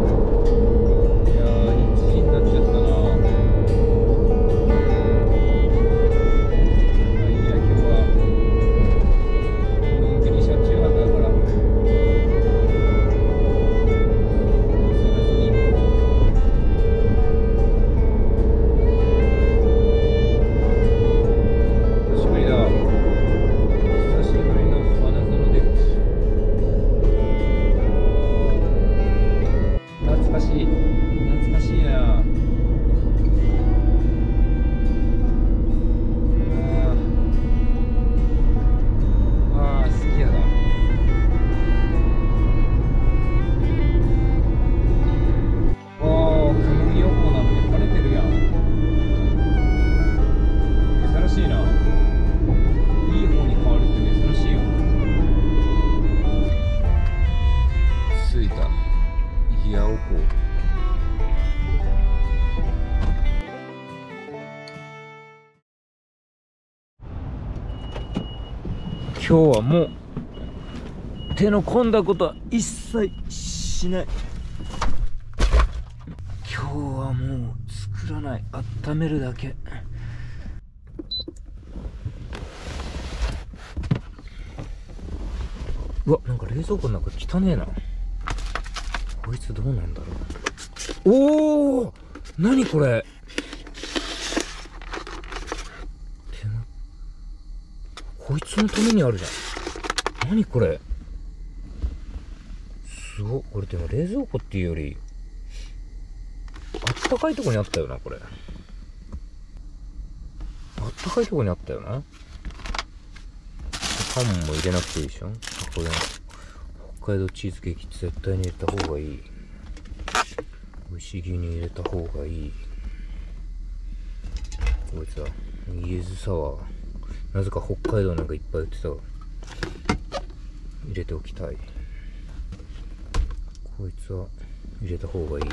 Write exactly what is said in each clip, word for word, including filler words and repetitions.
今日はもう手の込んだことは一切しない。今日はもう作らない、温めるだけ。うわ、なんか冷蔵庫の中汚ねえな。こいつどうなんだろう。おお、何これ。こいつのためにあるじゃん。何これ。すごっ。これでも冷蔵庫っていうよりあったかいとこにあったよな。これあったかいとこにあったよな。パンも入れなくていいでしょ。これ北海道チーズケーキ絶対に入れた方がいい。美味しい牛乳入れた方がいい。こいつはイエズサワー、なぜか北海道なんかいっぱい売ってたわ。入れておきたい。こいつは入れた方がいい。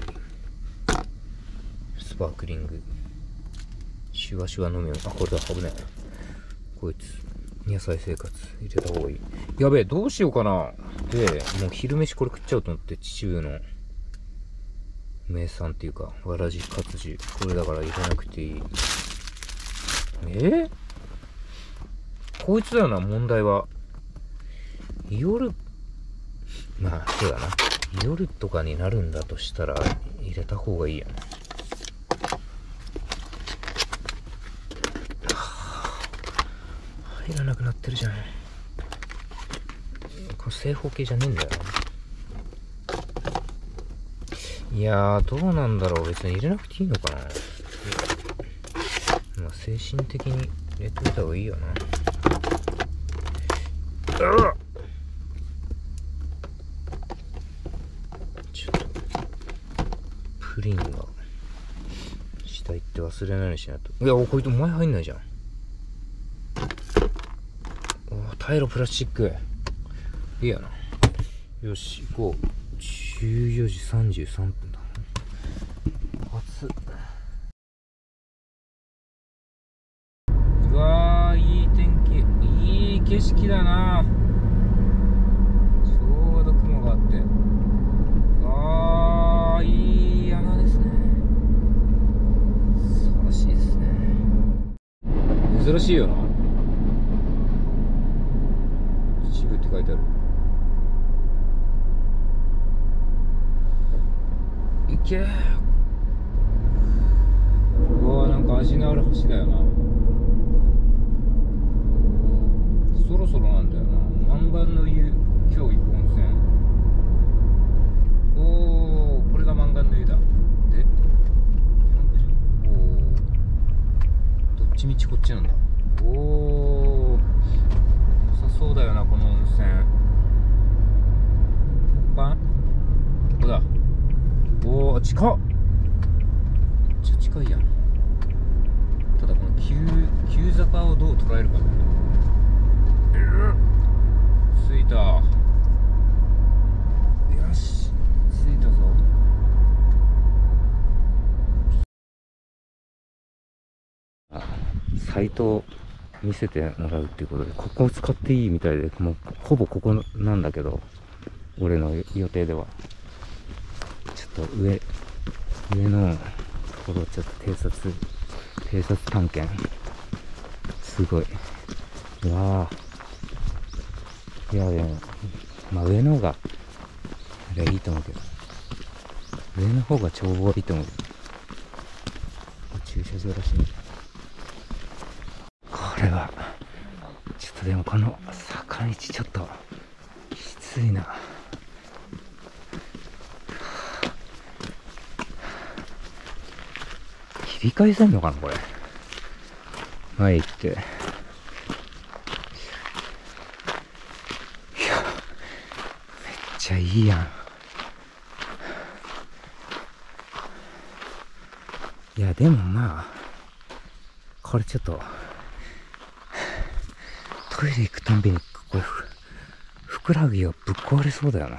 スパークリングシュワシュワ飲み物。あ、これだ、危ない。こいつ野菜生活入れた方がいい。やべえ、どうしようかな。でもう昼飯これ食っちゃおうと思って、秩父の名産っていうかわらじ活字、これだから入れなくていい。えーこいつだよな、問題は。夜、まあ、そうだな。夜とかになるんだとしたら、入れた方がいいやな。入らなくなってるじゃん。これ正方形じゃねえんだよな。いやー、どうなんだろう。別に入れなくていいのかな。まあ、精神的に入れといた方がいいよな。ちょっとプリンが下行って忘れないようにしないと。いや、こいつ前入んないじゃん。お、タイロプラスチックいいやな。よし、行こう。じゅうよじさんじゅうさんぷんだ。暑っ。うわー、いい天気、いい景色だな。ちょうど雲があって、あー、いい山ですね。素晴らしいですね。珍しいよな。秩父って書いてある。いけー。うわー、なんか味のある橋だよな。そろそろなんだよな。満願の湯、今日行く温泉。おー、これが満願の湯だ。で、おー、どっちみちこっちなんだ。おー、良さそうだよな、この温泉。ここか？ここだ。おー、近っ。めっちゃ近いやん。ただこの急、急坂をどう捉えるかね。着いた。よし、着いたぞ。あ、サイトを見せてもらうっていうことで、ここを使っていいみたいで、もうほぼここなんだけど、俺の予定ではちょっと上、上のところちょっと偵察、偵察探検。すごい。うわぁ。いや、でも、まあ上の方が、あれいいと思うけど。上の方が眺望いいと思うけど。駐車場らしいね。これは、ちょっとでもこの坂道ちょっと、きついな。切り返せんのかなこれ。前行って。いや、めっちゃいいやん。いや、でもまあ、これちょっと、トイレ行くたんびに、これ、ふくらはぎがぶっ壊れそうだよな。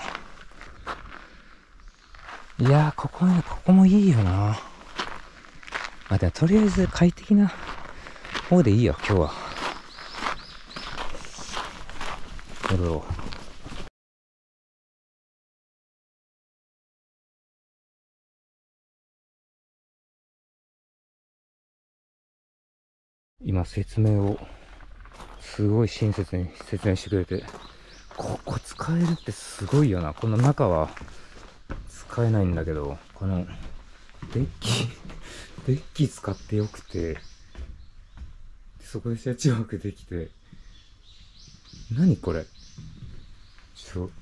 いやー、ここね、ここもいいよな。まあ、でもとりあえず快適な方でいいよ、今日は。戻ろう。今説明をすごい親切に説明してくれて、ここ使えるってすごいよな。この中は使えないんだけど、このデッキデッキ使ってよくて、そこで車中泊できて、何これちょ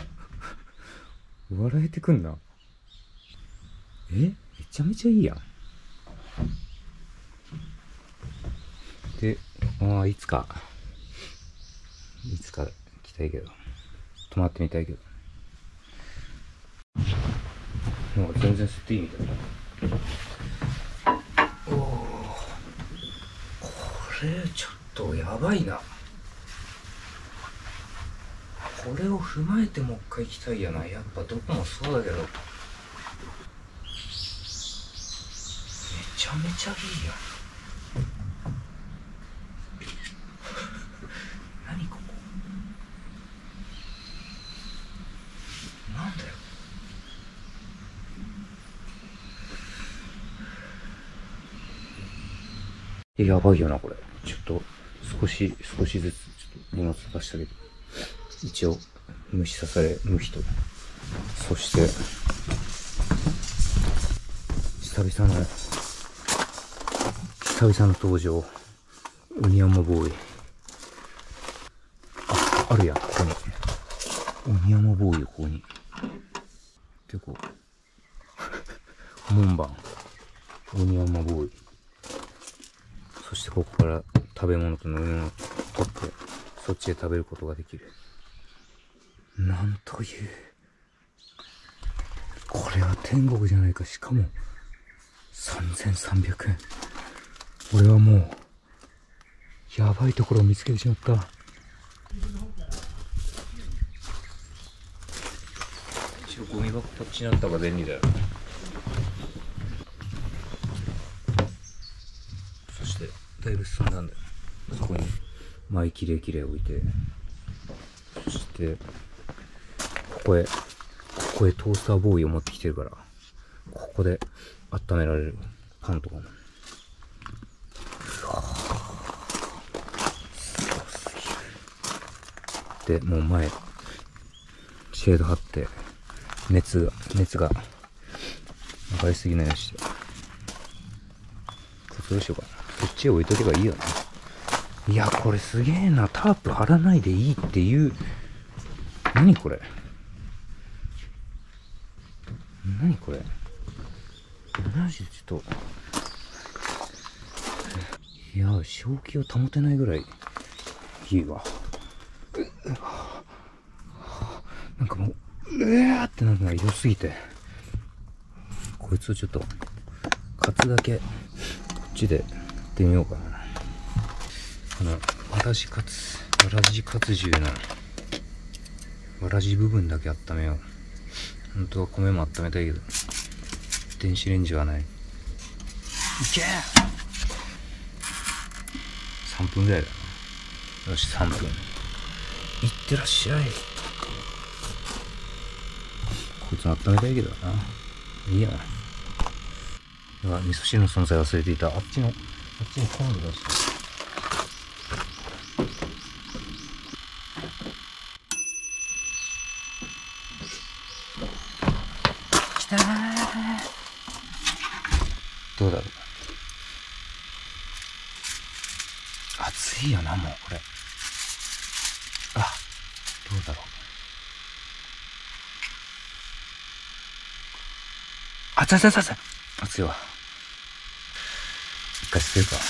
笑えてくんな。え、めちゃめちゃいいやん。で、ああ、いつか、いつか来たいけど、泊まってみたいけど。もう全然吸っていいみたいな。おお、これちょっとやばいな。これを踏まえてもう一回行きたいやな。やっぱどこもそうだけど、めちゃめちゃいいやん。何ここ、なんだよ。やばいよなこれ。ちょっと少し少しずつちょっと荷物出したけど、一応虫刺され無人。そして久々の久々の登場、ウニヤマボーイ。あ、あるやん、ここにウニヤマボーイ。ここに結構門番ウニヤマボーイ。そしてここから食べ物と飲み物を取ってそっちで食べることができる。なんという、これは天国じゃないか。しかもさんぜんさんびゃくえん。俺はもうやばいところを見つけてしまった。一応ゴミ箱こっちにあった方が便利だよ。そしてだいぶ進んだんだよ。そこにマイキレイキレイ置いて、そしてここへここへトースターボーイを持ってきてるから、ここで温められるパンとかも。でもう前シェード貼って熱が熱が上がりすぎないようにして、これどうしようかな。そっちへ置いとけばいいよね。いやこれすげえな。タープ張らないでいいっていう。何これ、何これ、マジでちょっと、いや正気を保てないぐらいいいわ。なんかもううわーってなるのが良すぎて、こいつをちょっとカツだけこっちでやってみようかな。このわらじカツわらじカツ重のわらじ部分だけ温めよう。本当は米も温めたいけど電子レンジはない。いけー、さんぷんぐらいだな。よしさんぷん、いってらっしゃい。こいつも温めたいけどな。 いいやん。うわ、味噌汁の存在忘れていた。あっちの、あっちに昆布出して。きたー。どうだろう。熱いよな、もうこれ。あ、どうだろう。熱い熱い熱い熱いわ。一回捨てるか。よ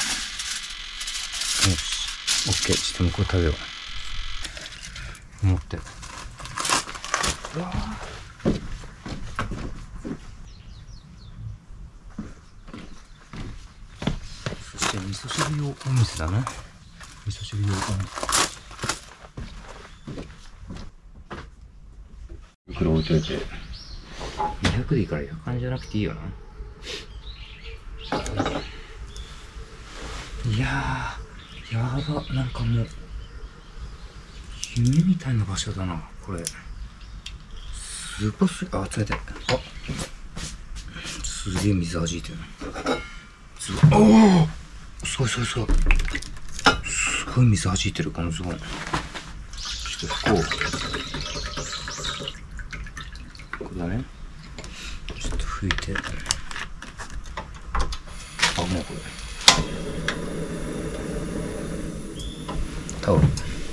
し。オッケー。ちょっと向こう食べよう。思って。うわそして味噌汁用お水だな。味噌汁用お水。袋置いといて。にひゃくでいいからひゃくえんじゃなくていいよな。いやー、やば。なんかもう、夢みたいな場所だな、これ。すごすぎ、あ、冷たい。あ、すげえ水弾いてる。すごい、おおすごいすごいすごい。すごい水弾いてる、このズボン。ちょっと拭こう。これだね。ちょっと拭いて。あ、もうこれ。タオル。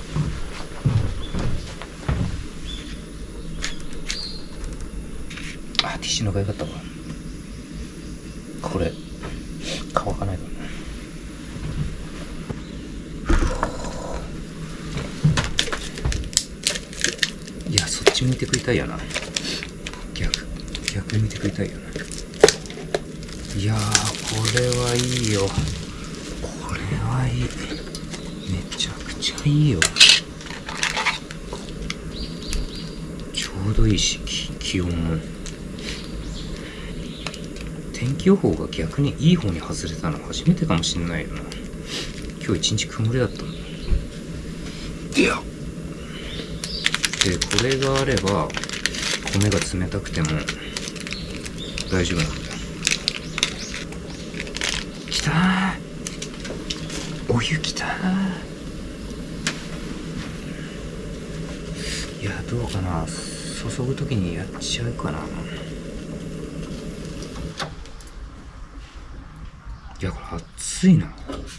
あ、ティッシュの方がよかったわ。これ乾かないかな。いや、そっち向いてくりたいよな。逆逆向いてくりたいよな。いやー、これはいいよ。これはいい。めちゃくちゃいいよ。ちょうどいいし、気温も。天気予報が逆にいい方に外れたの初めてかもしんないよな。今日一日曇りだったんだ。いやで、これがあれば米が冷たくても大丈夫なんだよ。きたー、お湯きたー。いや、どうかな、注ぐときにやっちゃうかな。いや、これ熱いな。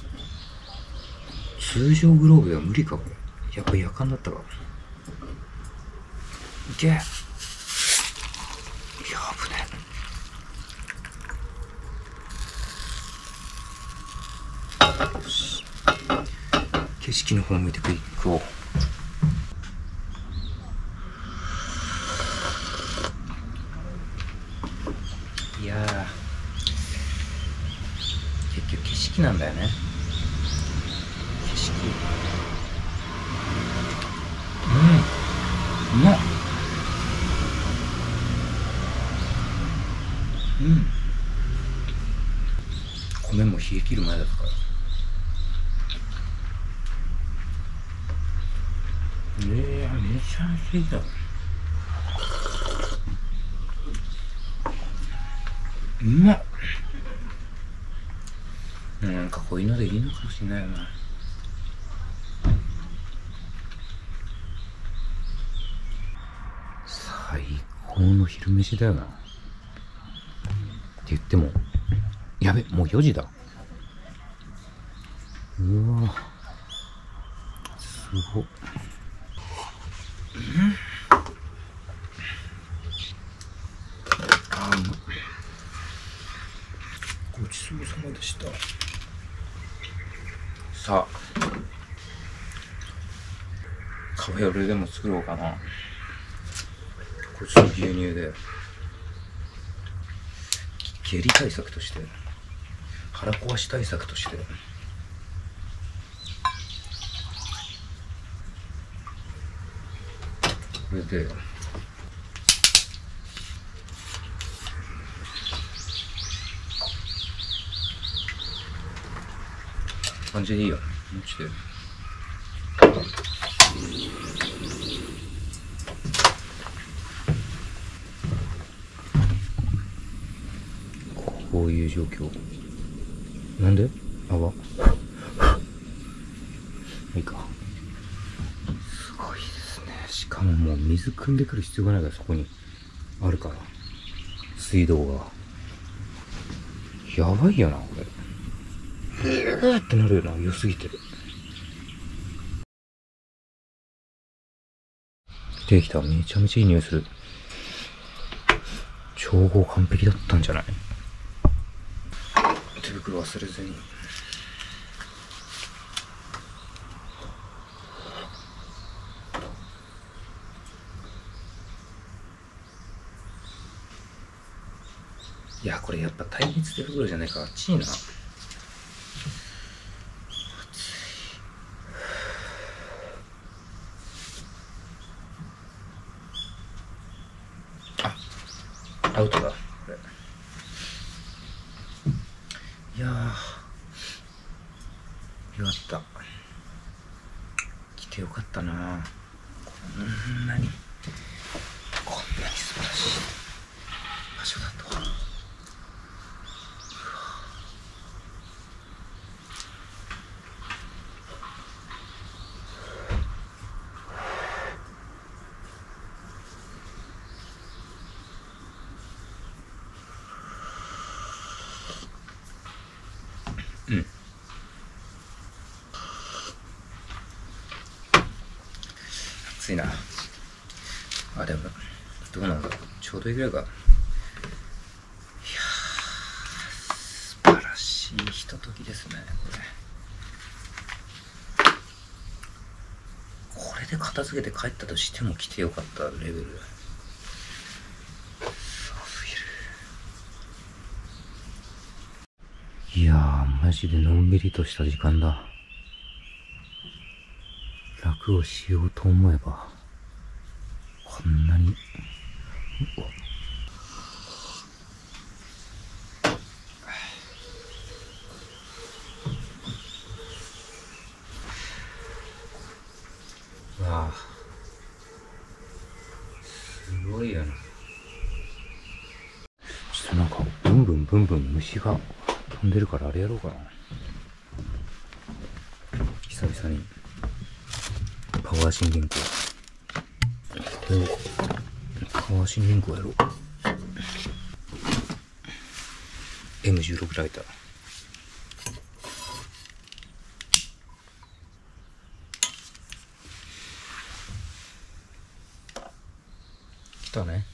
通常グローブでは無理か、これ。やっぱ夜間だったか。いけ。いや、危ねえ。よし。景色の方向いていこう。いやー、結局景色なんだよね。景色。うん、うまっ。うん。米も冷え切る前だったから。えー、めちゃめちゃいいだろ。うまっ。なんかこういうのでいいのかもしれないよな。最高の昼飯だよな。って言っても、やべ、もうよじだ。うわ、すごっ。うん、あ、うまっ。ごちそうさまでした。さあ、カフェオレでも作ろうかな。こっちの牛乳で下痢対策として、腹壊し対策として、これで感じでいいよ。もうちょっとこういう状況。なんで泡いいか。すごいですね。しかももう水汲んでくる必要がないから、そこにあるから、水道が。やばいよな、これ。えーってなるよな、良すぎて。できた。めちゃめちゃいい匂いする。調合完璧だったんじゃない？手袋忘れずに。いや、これやっぱ耐熱手袋じゃないか。熱いな。あ、アウトだ。これ。いやー、よかった。来てよかったな。こんなに、こんなに素晴らしい場所だとは。うん。暑いな。あ、でも、どうなんだろう。ちょうどいいぐらいか。いやー、素晴らしいひとときですね、これ。これで片付けて帰ったとしても来てよかったレベル。すごすぎる。いやー、マジでのんびりとした時間だ。楽をしようと思えば、こんなに。わあ、すごいよな。ちょっとなんかブンブンブンブン虫が飛んでるから、あれやろうかな。久々にパワー震源湖。これをパワー震源湖やろう。 エムじゅうろく ライター。来たね。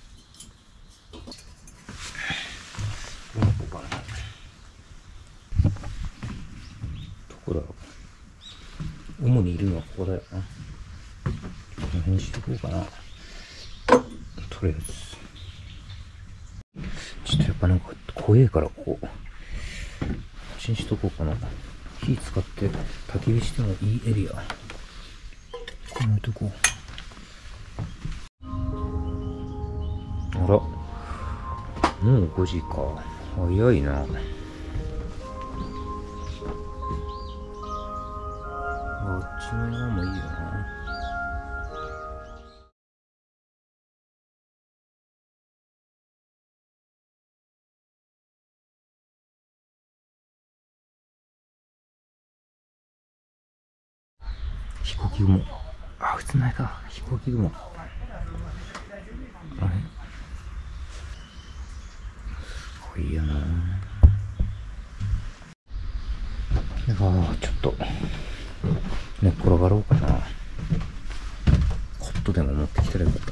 どこかな。どこだろう。主にいるのはここだよな。この辺にしとこうかな。とりあえず。ちょっとやっぱなんか怖えからここ。こっちにしとこうかな。火使って焚き火してもいいエリア。このとこ。あら。もうごじか。早いな。あっちの山もいいよな。飛行機雲。あ、普通ないか。飛行機雲。あれすごいよな。いやー、ちょっと寝っ転がろうかな。コットでも持ってきたらよかった。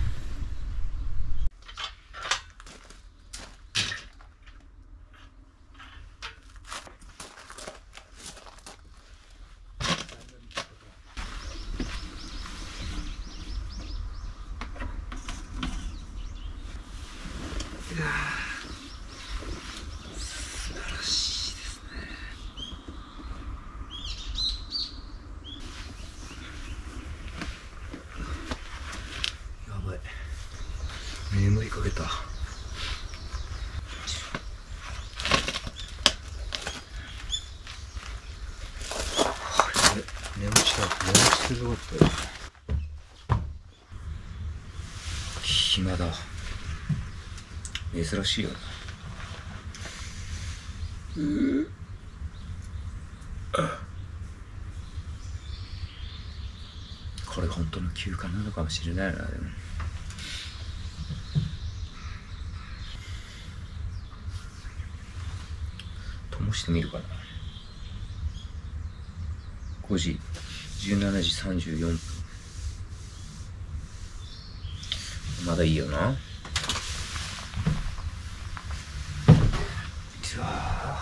いやー、素晴らしいですね。やばい。眠いかけた。寝落ちだ。寝落ちすることよ。暇だ。珍しいよな。 これ本当の休暇なのかもしれないな。でも灯してみるかな。ごじじゅうしちじさんじゅうよんぷん。まだいいよな。うわ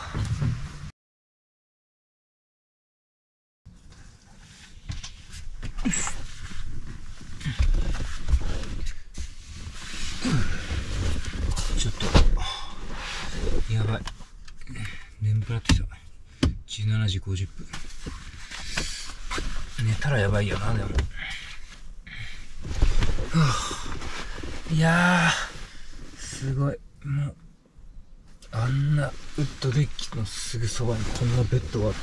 ちょっとやばい、眠くなってきた。じゅうしちじごじゅっぷん。寝たらやばいよな。でもいやーすごい。もうあんなウッドデッキのすぐそばにこんなベッドがあって、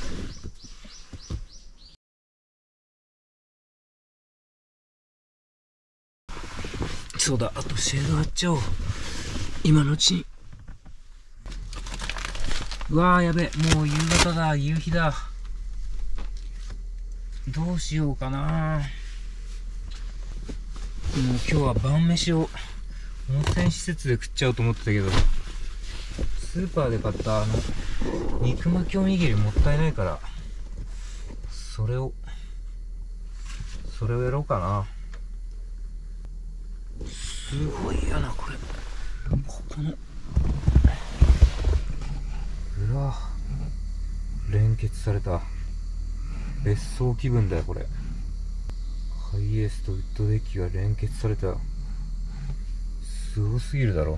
そうだ、あとシェード貼っちゃおう、今のうちに。うわーやべ、もう夕方だ、夕日だ。どうしようかな。もう今日は晩飯を温泉施設で食っちゃおうと思ってたけど、スーパーで買ったあの肉巻きおにぎりもったいないから、それをそれをやろうかな。すごいやなこれ。ここのうわ、連結された別荘気分だよこれ。ハイエースとウッドデッキが連結された。すごすぎるだろ。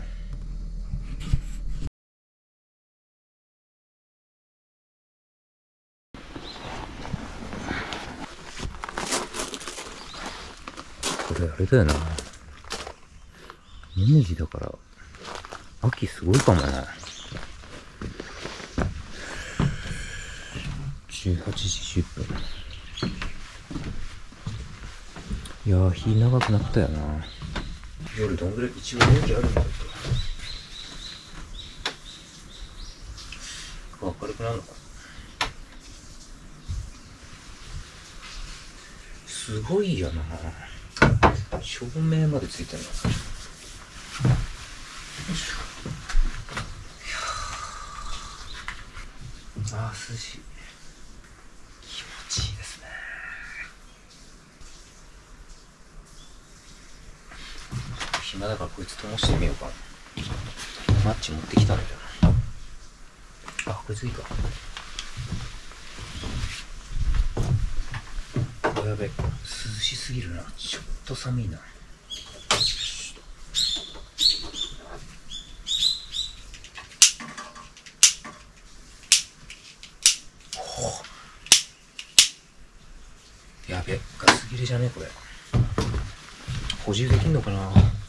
これあれだよな、もみじだから秋すごいかもな。じゅうはちじじゅっぷん。いやー日長くなったよな。夜どんぐらい一応電気あるんだけど、明るくなるのかな。すごいよな、照明までついてるな。よいしょ。あー涼しい、気持ちいいですね。暇だからこいつ灯してみようかな。マッチ持ってきたんだよな。あ、こいついいか。やべ、涼しすぎるな。ちょっと寒いな。やべ、ガス切れじゃねこれ。補充できんのかな。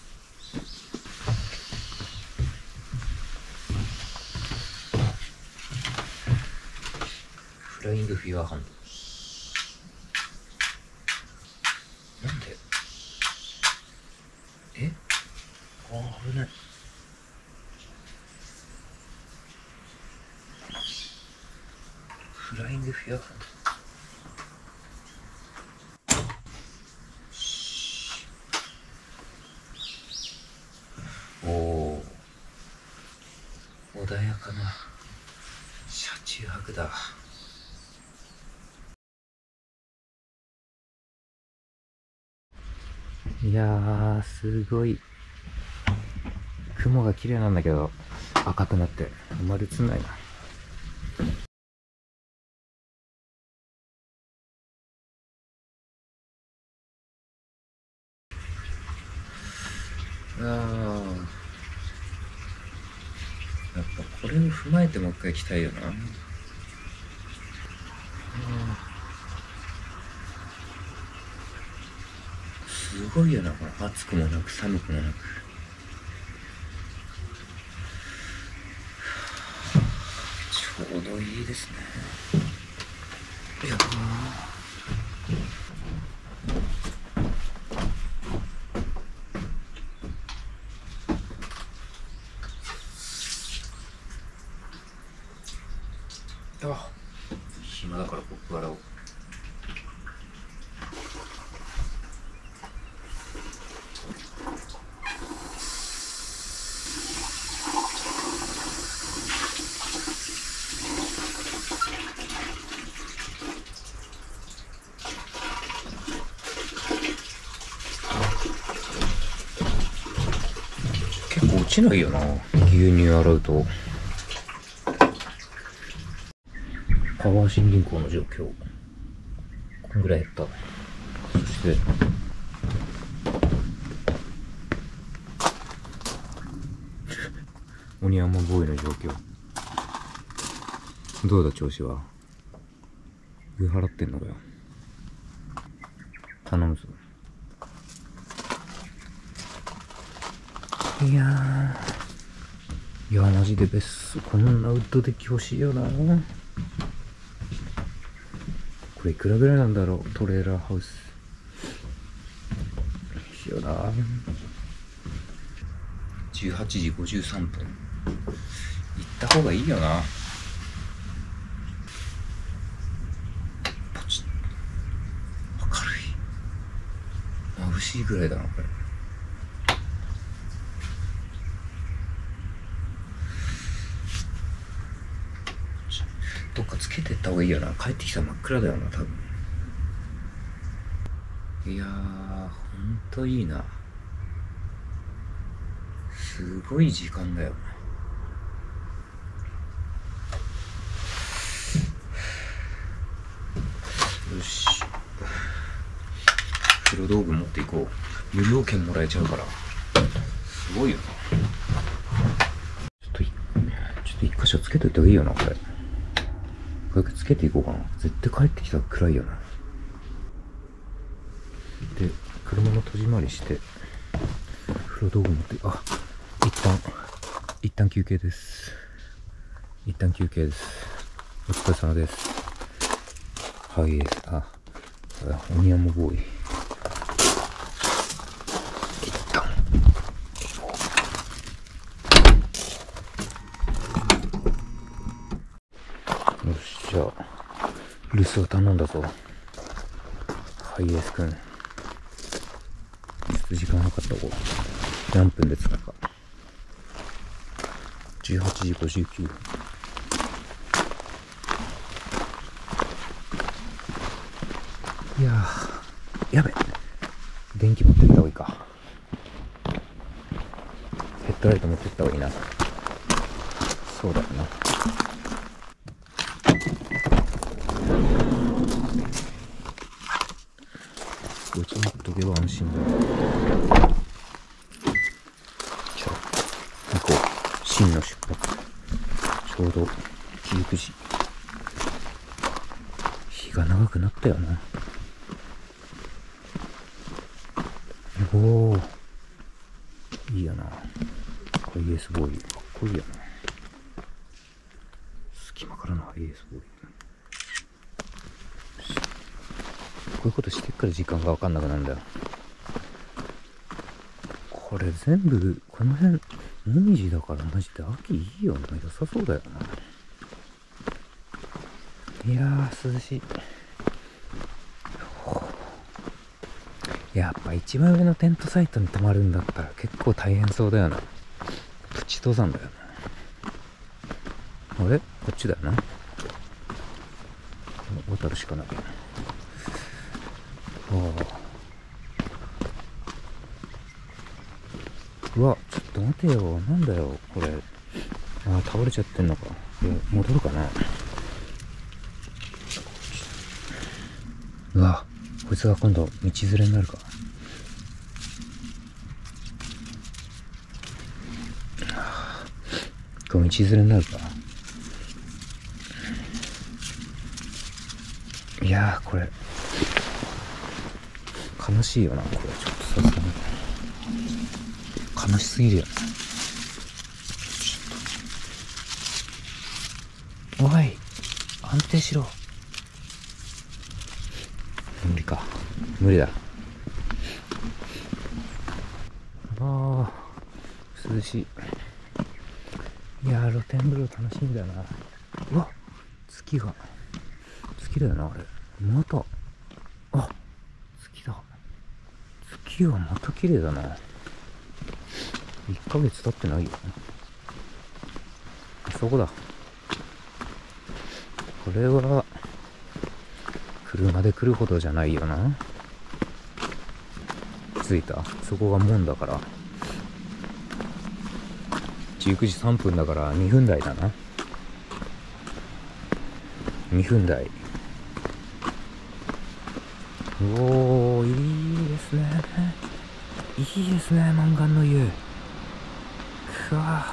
フライングフィアーハンド。なんでえあー危ない。フライングフィアーハンド。おお、穏やかな車中泊だ。いやーすごい雲が綺麗なんだけど赤くなってあんまり映んないな。あーやっぱこれを踏まえてもう一回行きたいよな。すごいよなこれ。暑くもなく寒くもなく。ちょうどいいですね。いやた。暇だからコップ洗おう。結構落ちないよな、牛乳洗うと。パワー新銀行の状況、こんぐらい減った。そして鬼山ボーイの状況どうだ、調子は。上払ってんのかよ。頼むぞ。いやー、いやマジで別荘、こんなウッドデッキ欲しいよな。これいくらぐらいなんだろう、トレーラーハウス。いいよな。じゅうはちじごじゅうさんぷん。行った方がいいよな。ポチッ。明るい。眩しいぐらいだな、これ。どっかつけてった方がいいよな。帰ってきたら真っ暗だよな、多分。いやー、ほんといいな。すごい時間だよな。よし。風呂道具持っていこう。無料券もらえちゃうから。すごいよな。ちょっとい、ちょっと一箇所つけといた方がいいよな、これ。これつけていこうかな。絶対帰ってきたら暗いよな。で、車の戸締まりして、風呂道具持って、あ、一旦、一旦休憩です。一旦休憩です。お疲れ様です。はい、あ、鬼山ボーイ。一旦。よし、じゃあ、留守を頼んだぞ。ハイエースくん。ちょっと時間なかった方が。何分で着くか。じゅうはちじごじゅうきゅうふん。いやー、やべ。電気持ってった方がいいか。ヘッドライト持ってった方がいいな。そうだよな。こいつ持っとけば安心だよ。じゃあ、行こう。真の出発。ちょうどじゅうくじ。日が長くなったよな。おお、いいよな。ハイエースボーイ、かっこいいよな。隙間からのハイエースボーイ。こういうことしてっから時間が分かんなくなるんだよ。これ全部、この辺、もみじだからマジで秋いいよな。良さそうだよな。いやー、涼しい。やっぱ一番上のテントサイトに泊まるんだったら結構大変そうだよな。プチ登山だよな。あれこっちだよな。渡るしかない。ああ。うわ、ちょっと待てよ。なんだよ、これ。ああ、倒れちゃってんのか。戻るかな。うわ、こいつが今度道連れになるか。これ道連れになるか。いやー、これ悲しいよな。これちょっとさすがに悲しすぎるよね。おい、安定しろ。無理か、無理だ。ああ、涼しい。いやー、露天風呂楽しみだな。うわ、 月が、月だよな、あれ。また、あ、月だ。月はまた綺麗だな。いっかげつ経ってないよ。そこだ。これは、車で来るほどじゃないよな。着いた。そこが門だから。じゅうくじさんぷんだからにふん台だな。にふん台。おー、いいですね。いいですね、満願の湯。くわ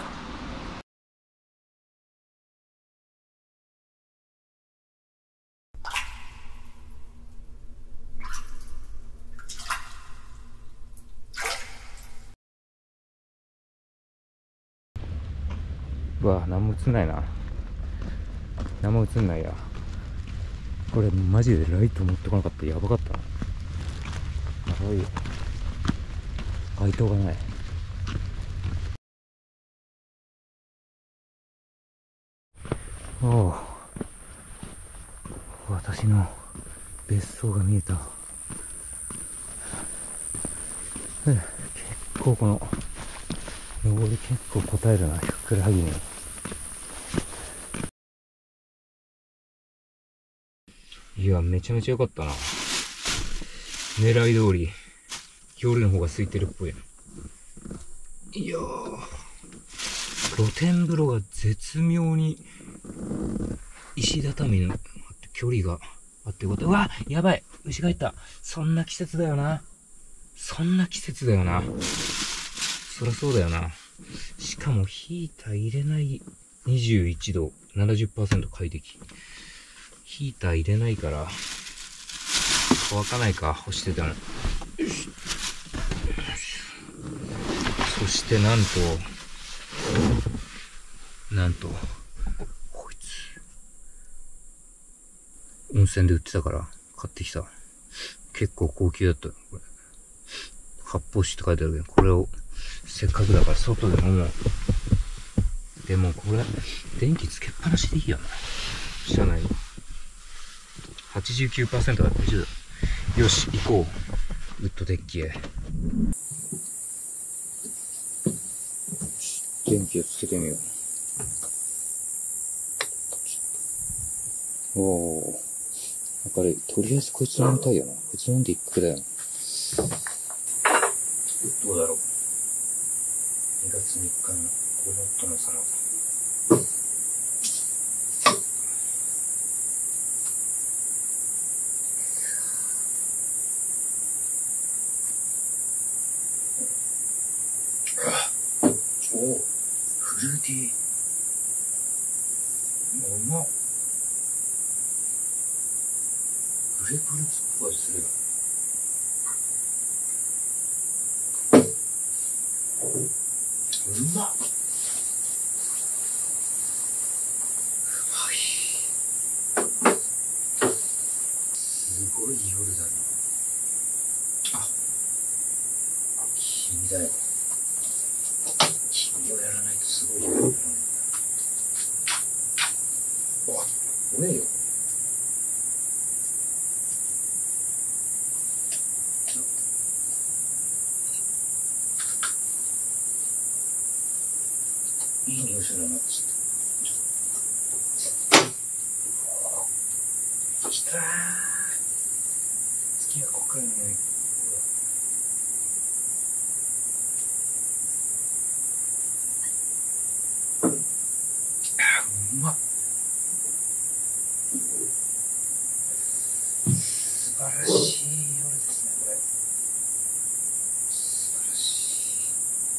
うわ、何も映んないな。何も映んないや。これマジでライト持ってこなかった。やばかったな。やばいよ。街灯がない。おお、私の別荘が見えた。結構この登り結構答えるな、ふくらはぎに。いや、めちゃめちゃ良かったな。狙い通り夜の方が空いてるっぽい。いやー、露天風呂が絶妙に石畳の距離があってよかった。うわ、やばい、牛がいた。そんな季節だよな。そんな季節だよな。そりゃそうだよな。しかもヒーター入れないにじゅういちど、ななじゅっパーセント 快適。ヒーター入れないから乾かないか、干してたの。そしてなんと、なんと、こいつ、温泉で売ってたから買ってきた。結構高級だったよ、これ。発泡酒って書いてあるけど、これをせっかくだから外で飲もう。でもこれ、電気つけっぱなしでいいよな。車内に。はちじゅうきゅうパーセント だった。よし、行こう。ウッドデッキへ。電気をつけてみよう。おー。明るい。とりあえずこいつ飲みたいよな。こいつ飲んで一服だよな。どうだろう。にがつみっかのごもっとの様だ。おー、フルーティー。うまっ。グレープフルーツっぽい味するよ。うまっ。すごい夜だな。あ、君だよ。君をやらないとすごい夜だな。わ、ごめんよ。いい匂いするなって知って。きたー。月がこっからの匂い。うまっ。素晴らしい夜ですね、これ。素晴らしい。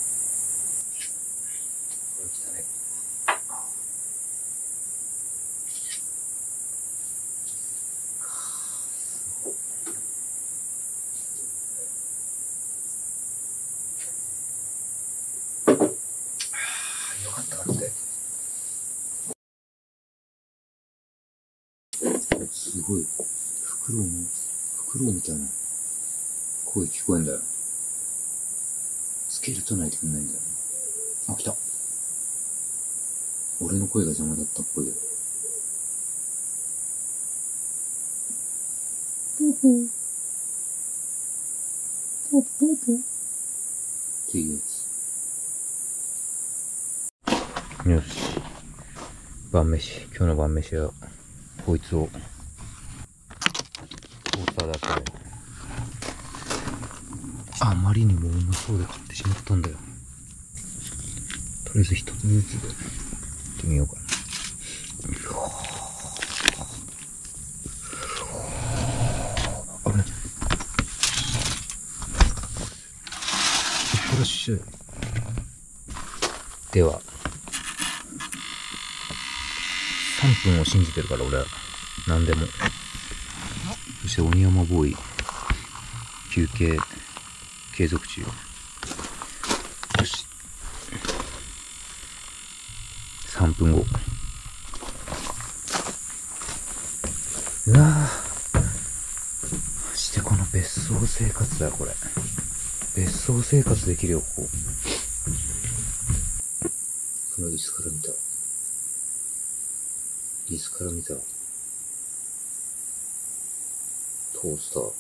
これ来たね。よかったなって。すごい。フクロウの、フクロウみたいな声聞こえんだよ。スケルトン鳴いてくんないんだよね。あ、来た。俺の声が邪魔だったっぽいよ。 うん。どうぞどうぞ。っていうやつ。 よし。晩飯。今日の晩飯は、こいつを、トースターだったね。あまりにもうまそうで買ってしまったんだよ。とりあえず一つずつで、やってみようかな。危ない。いってらっしゃい。では、さんぷんを信じてるから俺は、何でも。そして鬼山ボーイ、休憩、継続中。よし。さんぷんご。うわぁ。マジでこの別荘生活だよ、これ。別荘生活できるよ、ここ。この椅子から見た。椅子から見た。トースター。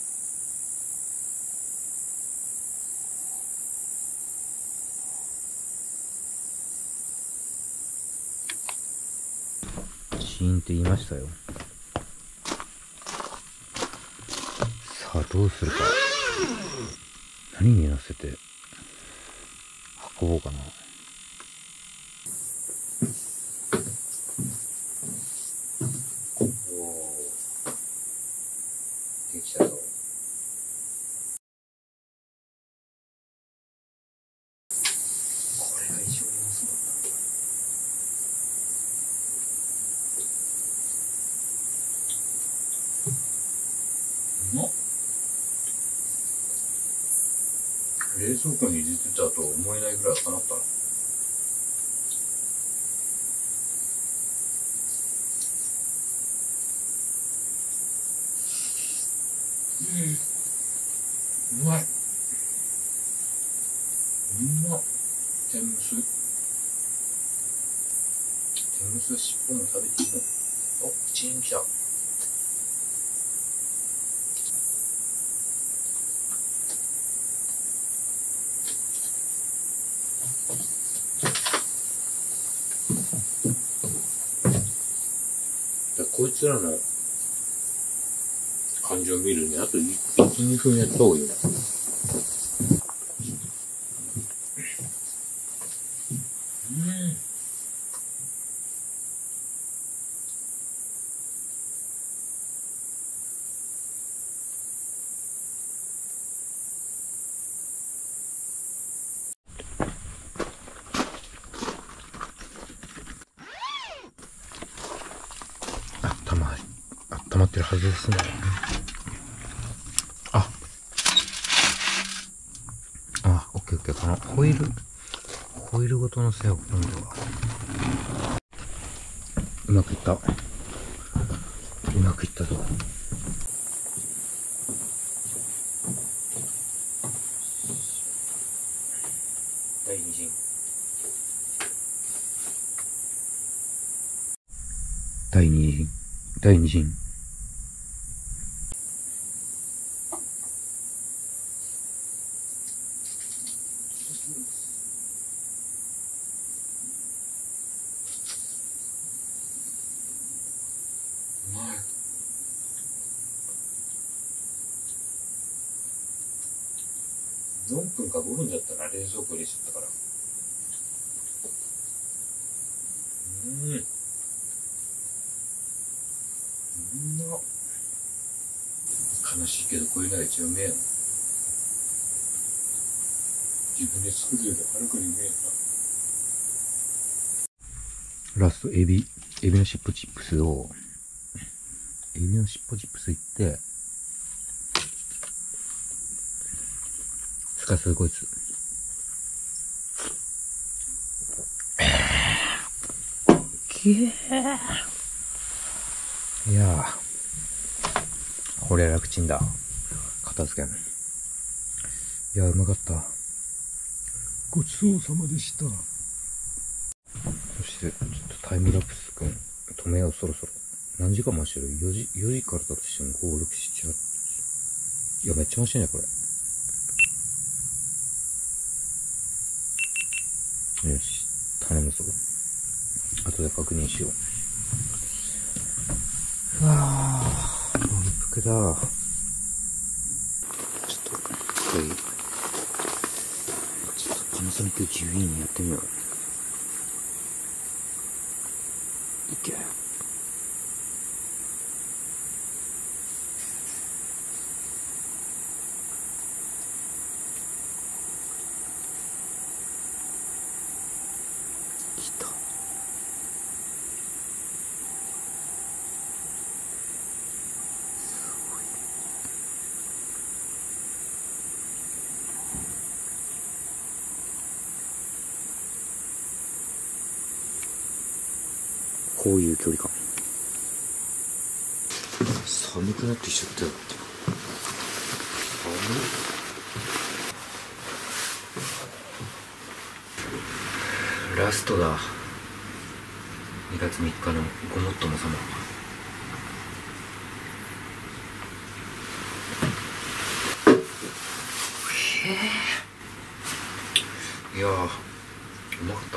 シーンって言いましたよ。さあ、どうするか。何に乗せて運ぼうかな。おお、できたぞ。これが一番安かった。うまっ。冷蔵庫に入れてたと思えないぐらい温まったな。うん、うまい。うまっ。天むす。天むすは尻尾も食べていいの？お、口に来た。こいつらの感じを見るに、あといち、にふんやった方がいいな。うん。あったま、あったまってるはずですね。あ、あ、オッケーオッケー。このホイール、ホイールごとのせよ、今度は。うまくいった。うまくいったぞ。第二陣。第二陣。第二陣。よんぷんかごふんだったら冷蔵庫入れちゃったから。うーん。うまっ。悲しいけどこういうのが一番うめえな。自分で作るよりはるかにうめえな。ラストエビ、エビの尻尾チップスを、エビの尻尾チップスいって、すかすこいつ。きえー。いやー、これ楽ちんだ。片付けん。いやー、うまかった。ごちそうさまでした。そして、ちょっとタイムラプスくん、止めよう、そろそろ。何時間もしてる ?よ 時、よじからだとしてもご、ろく、しち、はち、 いや、めっちゃ面白いね、これ。よし、頼むぞ。後で確認しよう。うわぁ、満腹だ。ちょっと、一回、ちょっとパナソニックじゅうインやってみよう。いけ。来た。こういう距離感。寒くなってきちゃったよ。寒い。ラストだ。にがつみっかのごもっとも様。へえ。いやー、うまかった。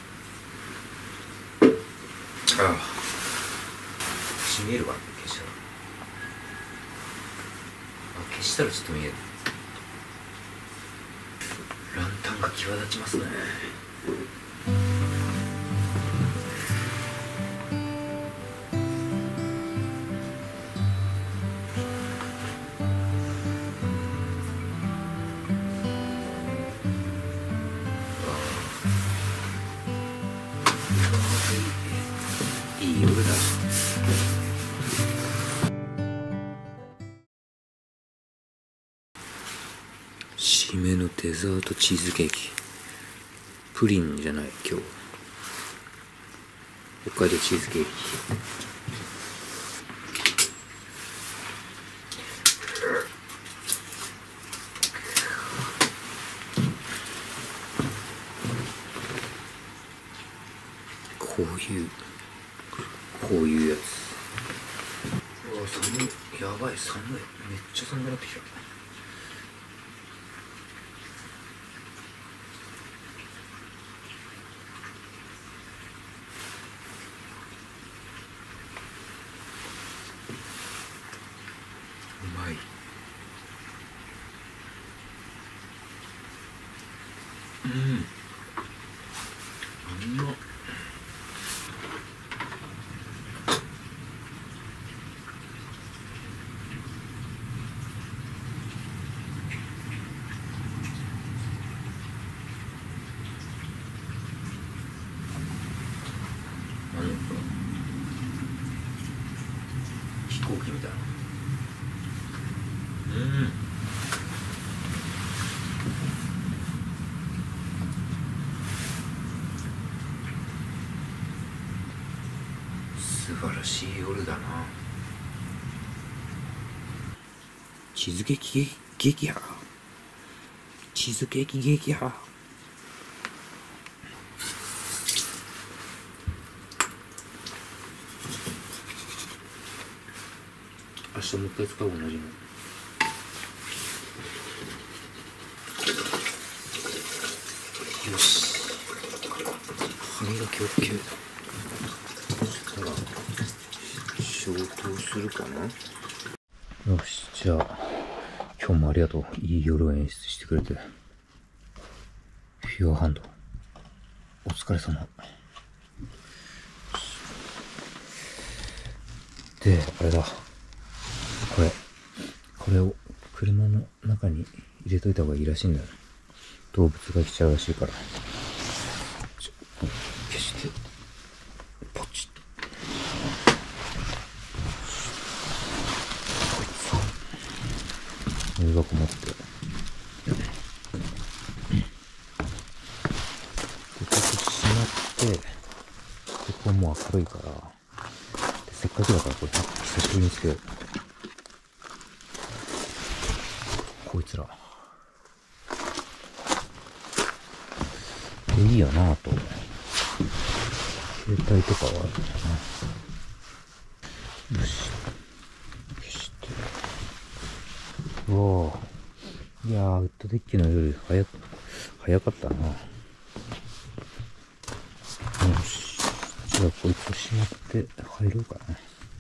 ああ、しみえるわ、消したら。あ、消したらちょっと見える。ランタンが際立ちますね。いい夜だ。締めのデザートチーズケーキ。プリンじゃない、今日。北海道チーズケーキ。こういうこういうやつ。うわ、寒い。やばい、寒い。めっちゃ寒くなってきた。うまい。うん。うまっ。飛行機みたいな。うん。素晴らしい夜だな。チーズケーキ激や。チーズケーキ激や。明日もう一回使う同じの。よし。歯磨き OK。そしたら消灯するかな。よし、じゃあ今日もありがとう。いい夜を演出してくれて。フィアーハンドお疲れ様。で、あれだ。これ、これを車の中に入れといた方がいいらしいんだよ。動物が来ちゃうらしいから。ちょ消して、ポチッ。こいつを、ゴミ箱持って。で、ここしまって、ここはもう明るいから、でせっかくだからこれ久しぶりにつけよう。こいつら。で、いいよなぁと。携帯とかはあるんだな。よし。消して。 おー。いやー、ウッドデッキの夜、早く、早かったな。よし。じゃあ、こいつをしまって入ろうかな。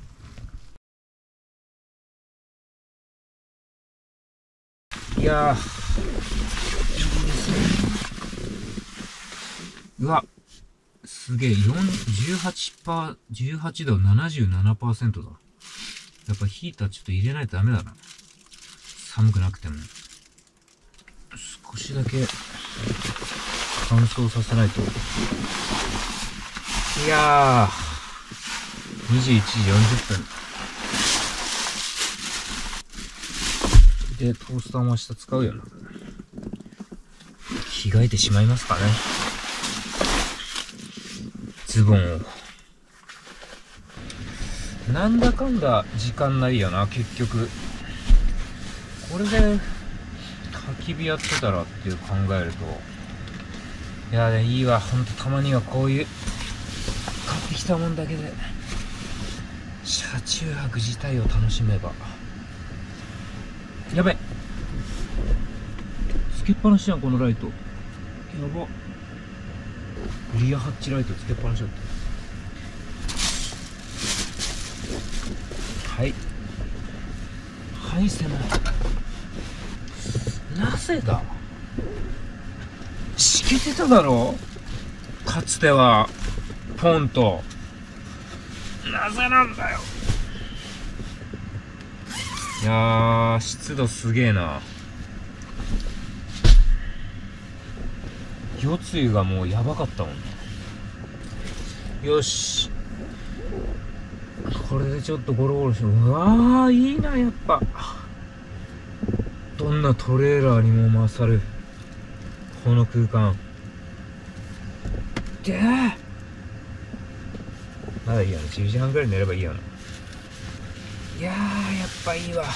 いやー、うわ、すげえ、じゅうはちパーセント、じゅうはちど、ななじゅうななパーセント だ。やっぱヒーターちょっと入れないとダメだな。寒くなくても。少しだけ乾燥させないと。いやー、にじゅういちじよんじゅっぷん。で、トースターも明日使うよな。着替えてしまいますかね。ズボンを。なんだかんだ時間ないよな、結局。これで、焚き火やってたらっていう考えると。いやー、いいわ。ほんとたまにはこういう、買ってきたもんだけで、車中泊自体を楽しめば。やべ、つけっぱなしじゃん、このライト。やば。リアハッチライトつけっぱなしだった。はい。はい、狭い。なぜだ？しけてただろ？かつては、ポンと。なぜなんだよ。いやー、湿度すげえな。夜露がもうやばかったもんね。よし。これでちょっとゴロゴロして、うわー、いいな、やっぱ。どんなトレーラーにも勝る、この空間。でーまだいいやな。じゅうじはんくらい寝ればいいやな。いやー、やっぱいいわ。やっぱ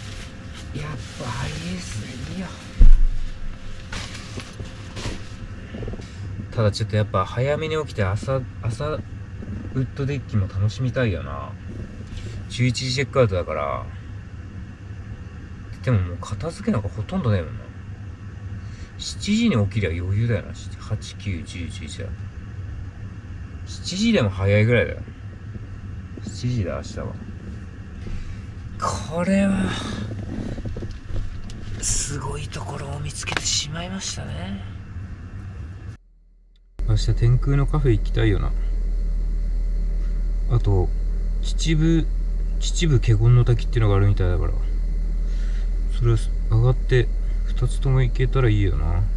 いいっすね。いいよ。ただちょっとやっぱ早めに起きて朝、朝、ウッドデッキも楽しみたいよな。じゅういちじチェックアウトだから。でももう片付けなんかほとんどないもんな。しちじに起きりゃ余裕だよな。はち、きゅう、じゅう、じゅういちだ。しちじでも早いぐらいだよ。しちじだ、明日は。これは、すごいところを見つけてしまいましたね。明日天空のカフェ行きたいよな。あと、秩父、秩父華厳の滝っていうのがあるみたいだから、それ上がって二つとも行けたらいいよな。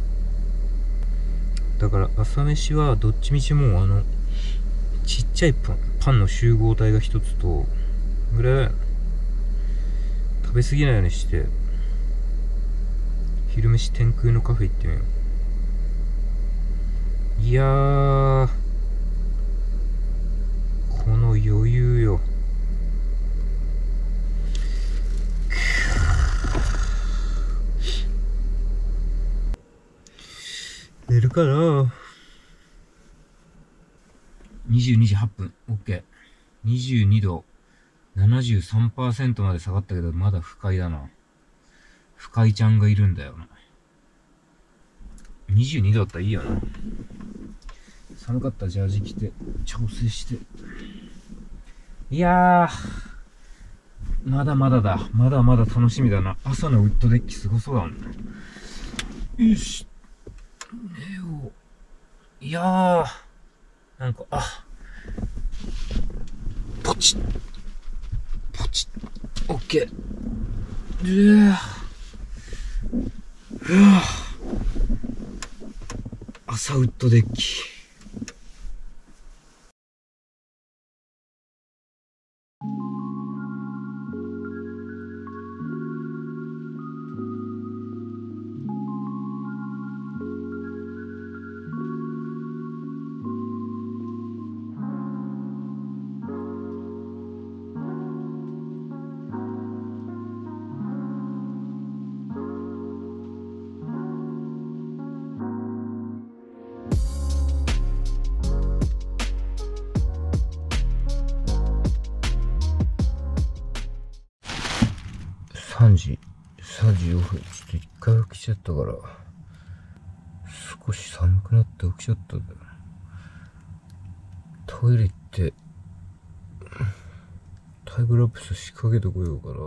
だから朝飯はどっちみちもうあのちっちゃいパンパンの集合体が一つとぐらいだよな。食べ過ぎないようにして昼飯天空のカフェ行ってみよう。いやー、この余裕よ。寝るかな。にじゅうにじはっぷん。オッケー。にじゅうにど、ななじゅうさんパーセント まで下がったけど、まだ不快だな。不快ちゃんがいるんだよな。にじゅうにどだったらいいよな。寒かったらジャージ着て、調整して。いやー、まだまだだ。まだまだ楽しみだな。朝のウッドデッキすごそうだもんね。よし。寝よう。いやー、なんか、あ、ポチッ、ポチッ、オッケー。うわうわ朝ウッドデッキ。さんじさんじよんぷん。ちょっと一回起きちゃったから、少し寒くなって起きちゃったんだよ。トイレ行って、タイムラプス仕掛けてこようかな。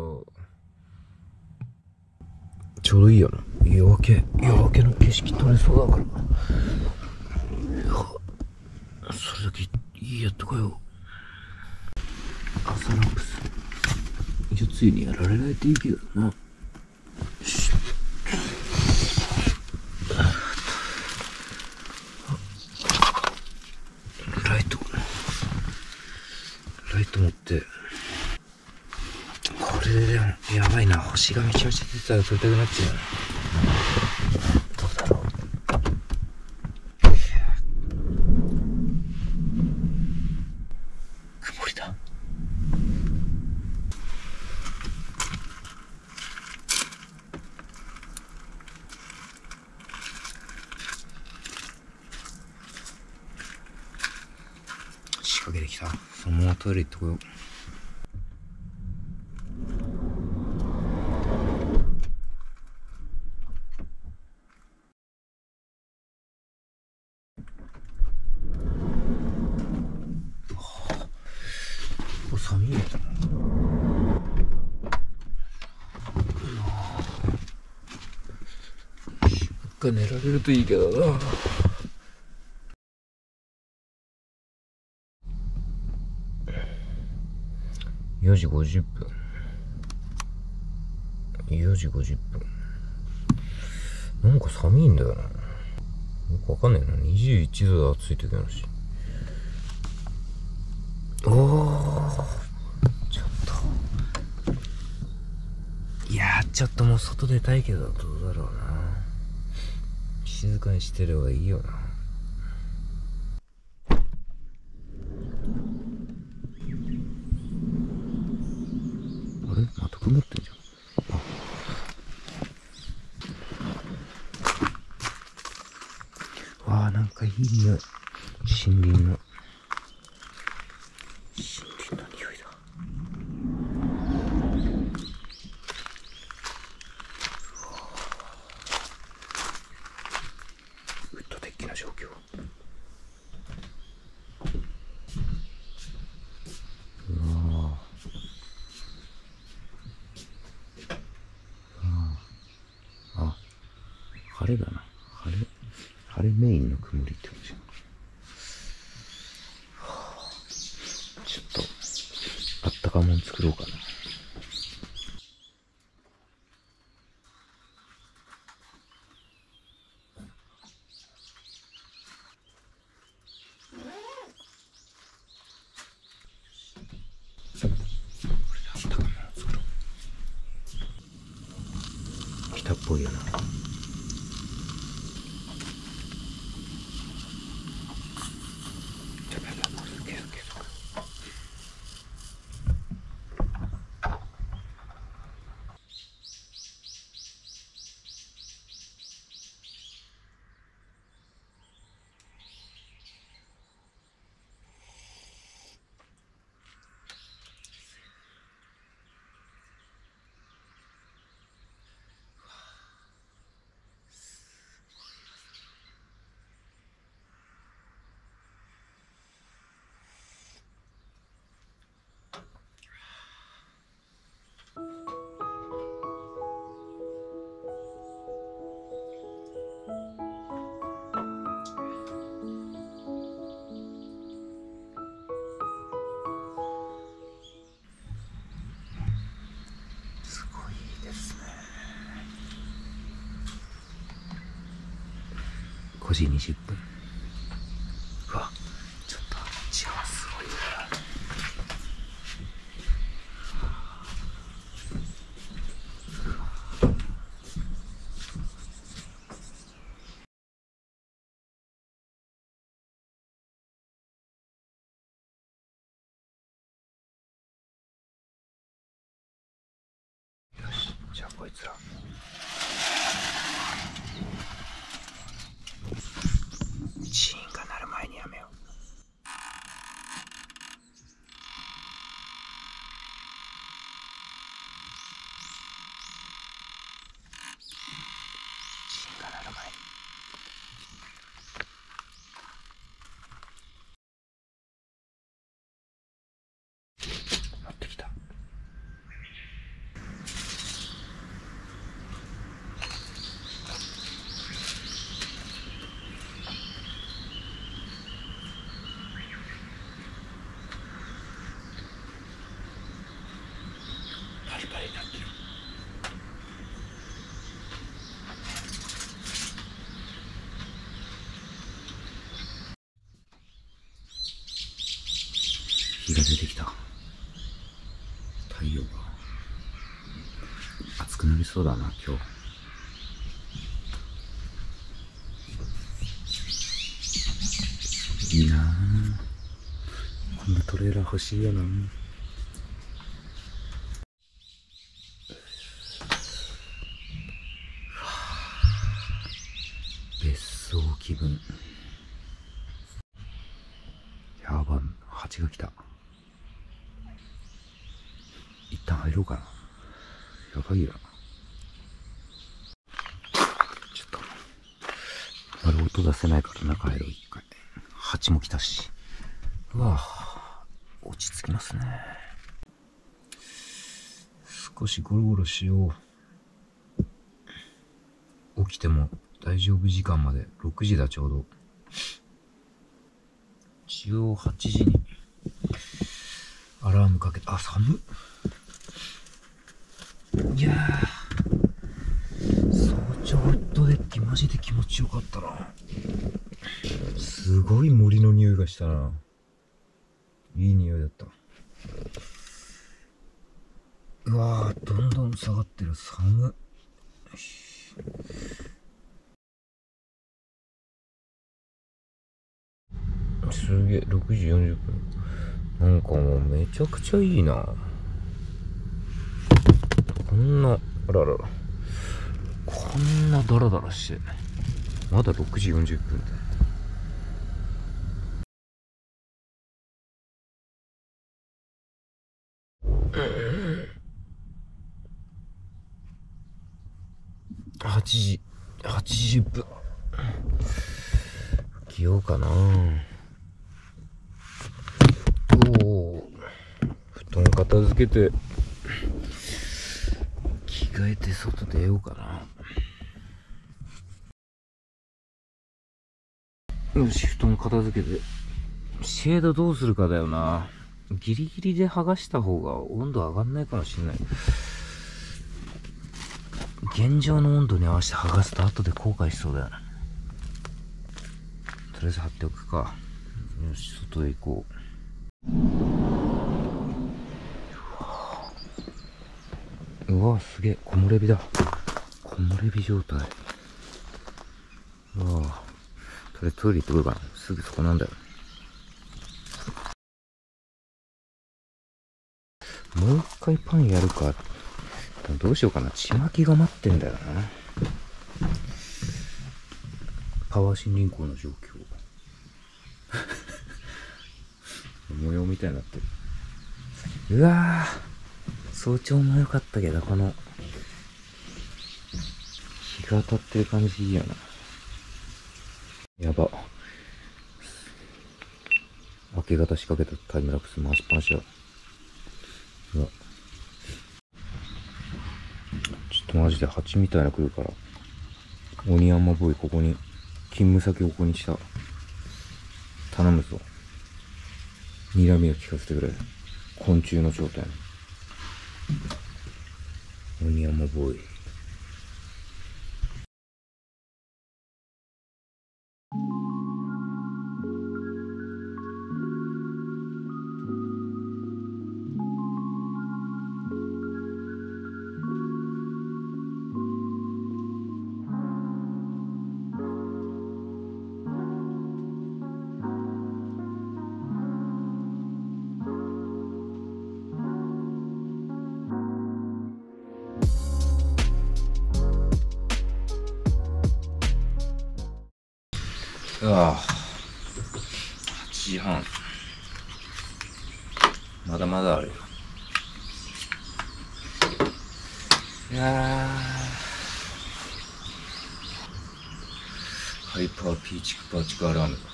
ちょうどいいよな。夜明け、夜明けの景色撮れそうだから。それだけいいやってこよう。朝ラプス。一応ついにやられないといいけどな。ライト。ライト持って。これででも、やばいな。星がめちゃめちゃ出てたら撮りたくなっちゃう。どうだろう。曇りだ。仕掛けてきた。そのままトイレ行ってこよう。寒い。が寝られるといいけどな。よじごじゅっぷん。よじごじゅっぷん。なんか寒いんだよな。よくわかんないな。にじゅういちどで暑い時あるし。おー、ちょっと。いやー、ちょっともう外出たいけど、どうだろうな。静かにしてればいいよな。あれまた曇ってんじゃん。あ。わあ、なんかいい匂い。森林の。森林の匂いだ。ウッドデッキの状況。うわあ。あ、晴れだな。晴れ。晴れメインの曇りってことじゃん。ちょっと、あったかもん作ろうかな。来たっぽいよな。すごいですね。ごじにじゅっぷん。うわ、ちょっとあっちはすごいな。よし、じゃあこいつら。チーンが鳴る前にやめよう。 日が出てきた。太陽が暑くなりそうだな今日。いいなぁ、こんなトレーラー欲しいよな。別荘気分。やば、蜂が来た。一旦入ろうかな。やばいよな。ちょっとあれ音出せないから中入ろう。一回蜂も来たし。うわぁ、落ち着きますね。少しゴロゴロしよう。起きても大丈夫時間までろくじだ。ちょうど一応はちじにアラームかけて。あ、寒っ。いやー、早朝ホットデッキマジで気持ちよかったな。すごい森の匂いがしたな。いい匂いだった。うわー、どんどん下がってる。寒っ。すげえ、ろくじよんじゅっぷん。なんかもうめちゃくちゃいいな。こんな、あららら。こんなダラダラして。まだろくじよんじゅっぷんで。はちじ、はちじゅっぷん。起きようかな。おお。布団片付けて、着替えて外出ようかな。よし、布団片付けて。シェードどうするかだよな。ギリギリで剥がした方が温度上がんないかもしれない。現状の温度に合わせて剥がすと後で後悔しそうだよな。とりあえず貼っておくか。よし、外へ行こう。うわ、すげえ、木漏れ日だ。木漏れ日状態。うわあ、とりあえずトイレ行ってこようかな。すぐそこなんだよ。もう一回パンやるか。どうしようかな。ちまきが待ってんだよな。パワー新輪行の状況。模様みたいになってる。うわぁ、早朝も良かったけど、この日が当たってる感じいいよな。やば。明け方仕掛けたタイムラプス回しっぱなしだ。うわ、ちょっとマジで蜂みたいな来るから、オニヤンマボーイここに勤務先をここにした。頼むぞ。睨みを聞かせてくれ。昆虫の正体。オニヤンマボーイ。うわぁ、はちじはん。まだまだあるよ。いやー、ハイパーピーチクパーチクアラームだ。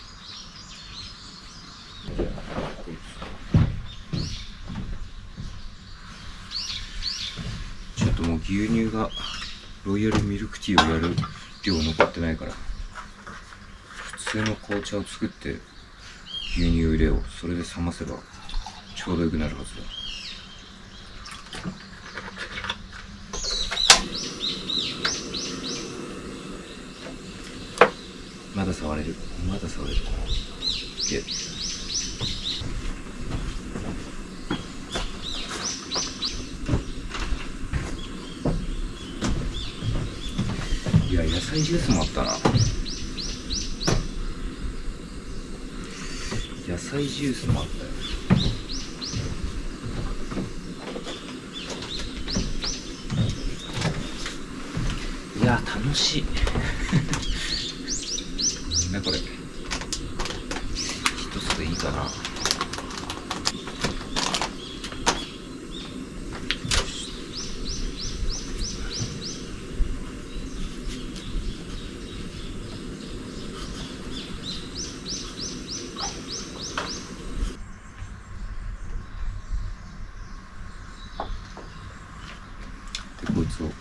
ちょっともう牛乳がロイヤルミルクティーをやる量残ってないから、普通の紅茶を作って牛乳を入れよう。それで冷ませばちょうどよくなるはずだ。まだ触れる。まだ触れる。ゲッ。 菜ジュースもあったな。野菜ジュースもあったよ。いやー楽しい。なんだこれ、一つでいいかな。でこいつを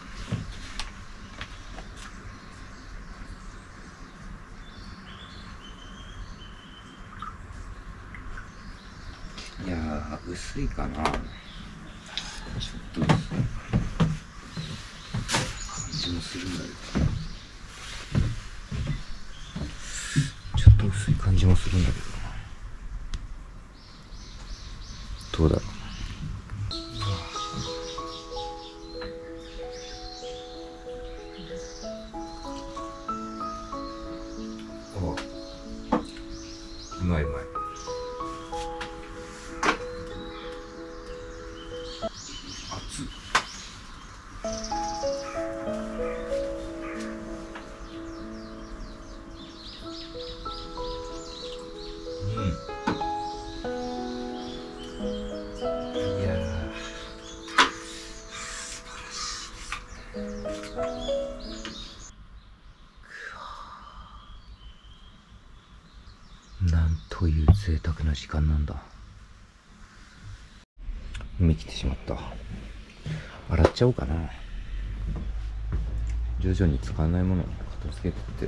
いやー薄いかな。ちょっと薄い感じもするんだけど、ちょっと薄い感じもするんだけど、どうだろう。あ、うまいうまい。熱っ。うん。いやー、素晴らしいですね。なんという贅沢な時間なんだ。海来てしまった。洗っちゃおうかな。徐々に使わないものを片付けてって。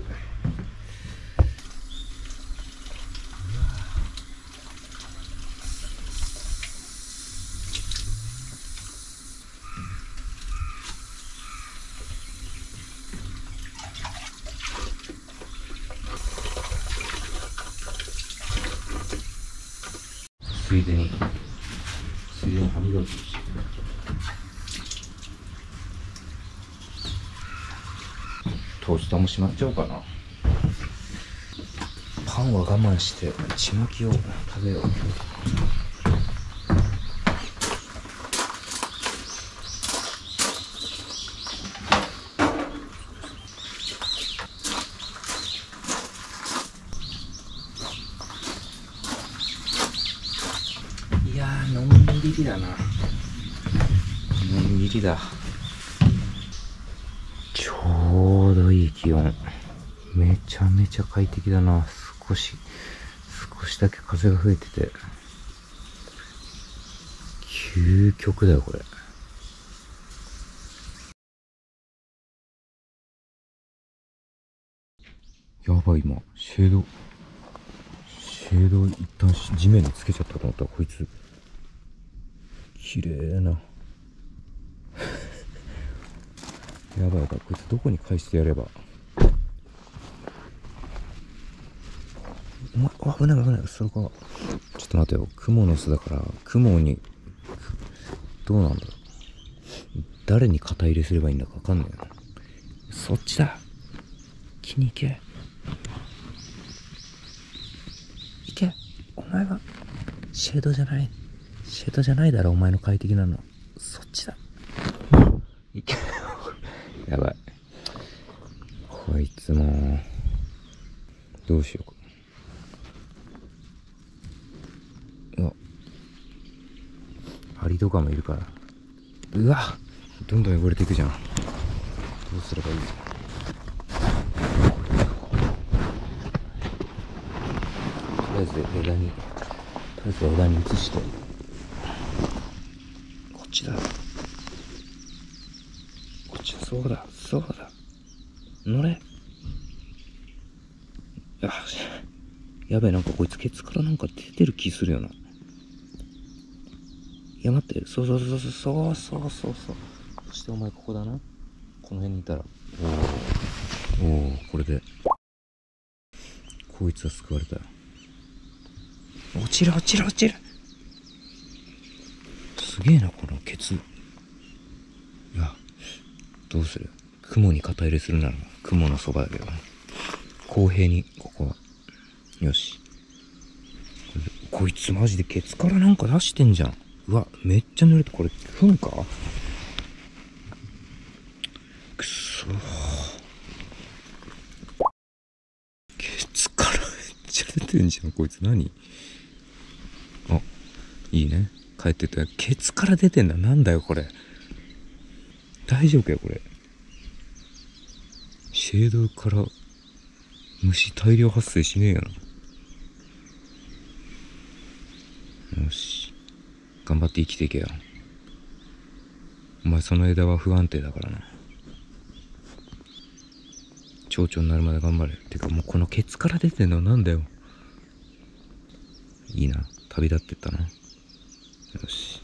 ついでについでに歯磨きして、トースターもしまっちゃおうかな。パンは我慢してちまきを食べよう。いやー、のんびりだな。のんびりだ。ちょうどいい気温。めちゃめちゃ快適だな。少し、少しだけ風が吹いてて。究極だよ、これ。やばい、今、シェード、シェード一旦地面につけちゃったと思ったら、こいつ、綺麗な。やばいやばい、こいつどこに返してやれば。お前、あ、危ない危ない、それか。ちょっと待てよ、クモの巣だから、クモに、どうなんだろう。誰に肩入れすればいいんだかわかんないよ。そっちだ。気に行け。行け。お前は、シェードじゃない。シェードじゃないだろ、お前の快適なの。そっちだ。行け。やばい。こいつも、どうしようか。うわ。アリとかもいるから。うわ、どんどん汚れていくじゃん。どうすればいい？とりあえず枝に、とりあえず枝に移して。こっちだ。こっちだ。そうだ。そうだ。乗れ。あ、やべえ、なんかこいつケツからなんか出てる気するよな。いや、待って。そうそうそうそうそうそうそうそう。そしてお前ここだな。この辺にいたら。おー。おー、これで。こいつは救われたよ。落ちる落ちる落ちる。すげえな、このケツ。いや、どうする？ 雲に肩入れするなら雲のそばだけど、公平にここはよし。こいつマジでケツからなんか出してんじゃん。うわ、めっちゃ濡れて、これ糞か。くそー、ケツからめっちゃ出てんじゃんこいつ。何。あ、いいね、帰ってった。ケツから出てんだ。なんだよこれ。大丈夫かよこれ。シェードから虫大量発生しねえよな。よし、頑張って生きていけよ。お前その枝は不安定だからな。蝶々になるまで頑張れ。てかもうこのケツから出てんのなんだよ。いいな、旅立ってったな。よし。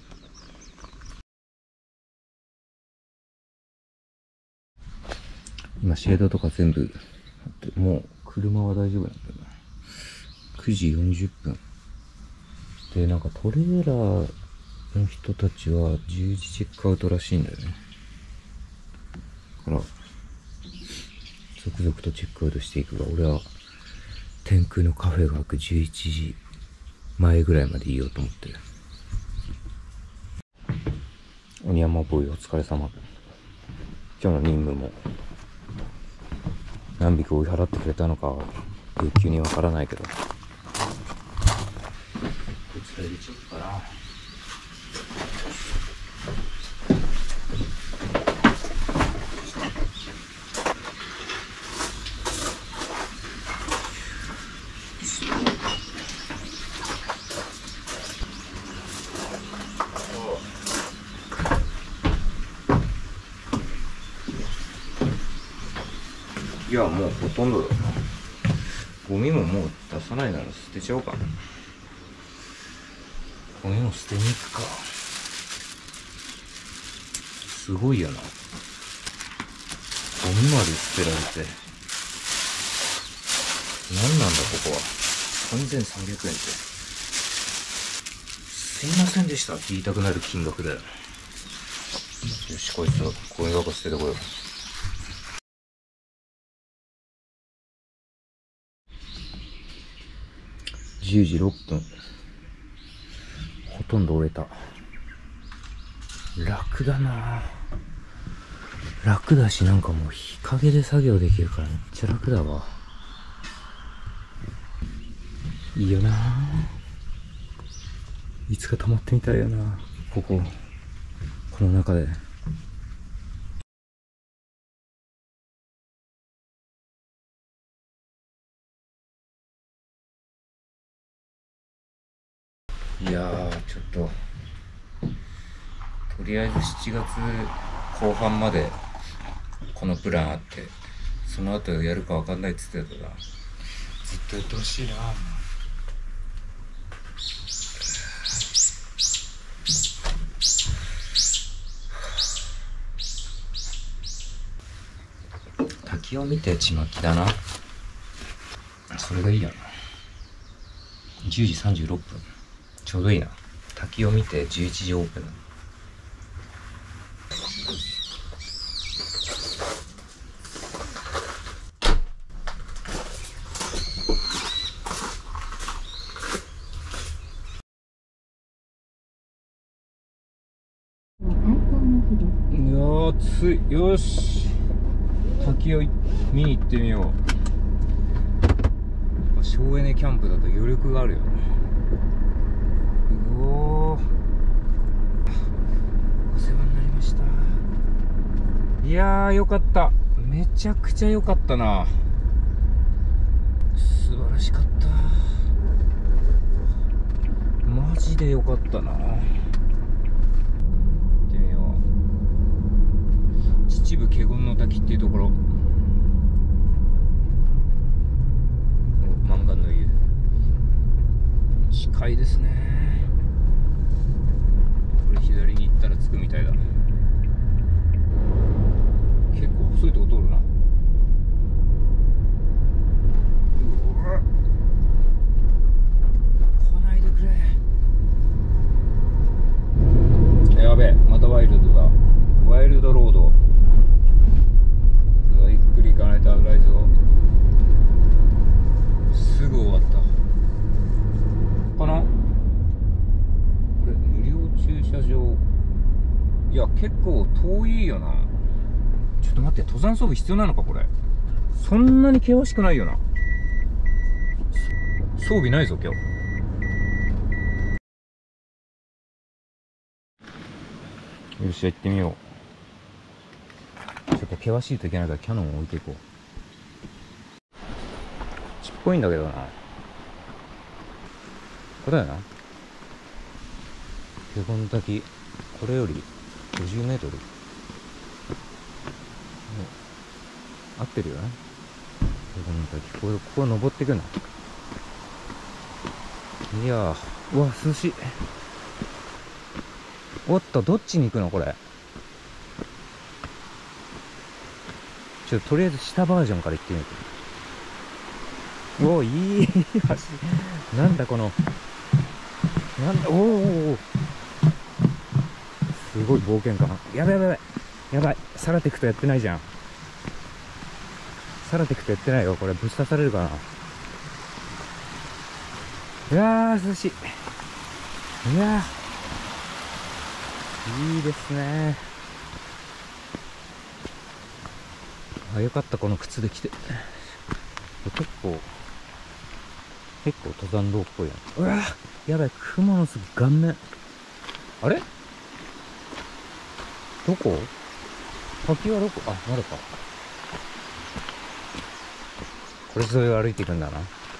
今シェードとか全部もう車は大丈夫なんだよな。くじよんじゅっぷんで、なんかトレーラーの人たちはじゅうじチェックアウトらしいんだよね。だから続々とチェックアウトしていくが、俺は天空のカフェが開くじゅういちじまえぐらいまでいようと思ってる。鬼山ボーイお疲れ様。今日の任務も何匹追い払ってくれたのか月給にわからないけど、こいつら入れちゃおうかな。いや、もうほとんどだな。ゴミももう出さないなら捨てちゃおうかな。ゴミも捨てに行くか。すごいよな、ゴミまで捨てられて。何なんだここは。さんぜんさんびゃくえんってすいませんでしたって言いたくなる金額だよ。よし、こいつをゴミ箱捨ててこよう。じゅうじろっぷん。ほとんど終えた。楽だな。楽だし、なんかもう日陰で作業できるからめっちゃ楽だわ。いいよな。いつか泊まってみたいよな、ここ。この中で。いやー、ちょっととりあえずしちがつこう半までこのプランあって、その後やるかわかんないっつってたから、ずっとやってほしいな。滝を見てちまきだな。それがいいやな。じゅうじさんじゅうろっぷんちょうどいいな。滝を見てじゅういちじオープン。いやー、暑い。よし、滝を見に行ってみよう。省エネキャンプだと余力があるよね。うおー、お世話になりました。いやー、よかった。めちゃくちゃよかったな。素晴らしかった。マジでよかったな。行ってみよう。秩父華厳の滝っていうところ。満願の湯、近いですね。これ左に行ったら着くみたいだ。結構細いとこ通るな。うわ、来ないでくれ。やべえ、またワイルドだ。ワイルドロード。 いや、結構遠いよな。ちょっと待って、登山装備必要なのか、これ。そんなに険しくないよな。装備ないぞ、今日。よし、じゃあ行ってみよう。ちょっと険しいといけないからキャノンを置いていこう。ちっぽいんだけどな。これだよな。華厳滝、これよりごじゅうメートル。合ってるよね。華厳滝、ここ、ここ登っていくな。いやー、うわ、涼しい。おっと、どっちに行くのこれ。ちょっととりあえず下バージョンから行ってみる。おお、いい橋。なんだこの、なんだ、おーおー、すごい冒険感。やばいやばいやばい。やばい。サラテクトやってないじゃん。サラテクトやってないよ。これぶっ刺されるかな。いやー、涼しい。いやー、いいですね。あ、よかった、この靴で来て。結構、結構登山道っぽいな。うわー、やばい、雲の巣顔面。あれどこ？滝はどこ？あ、まだか。これ沿いを歩いていくんだな。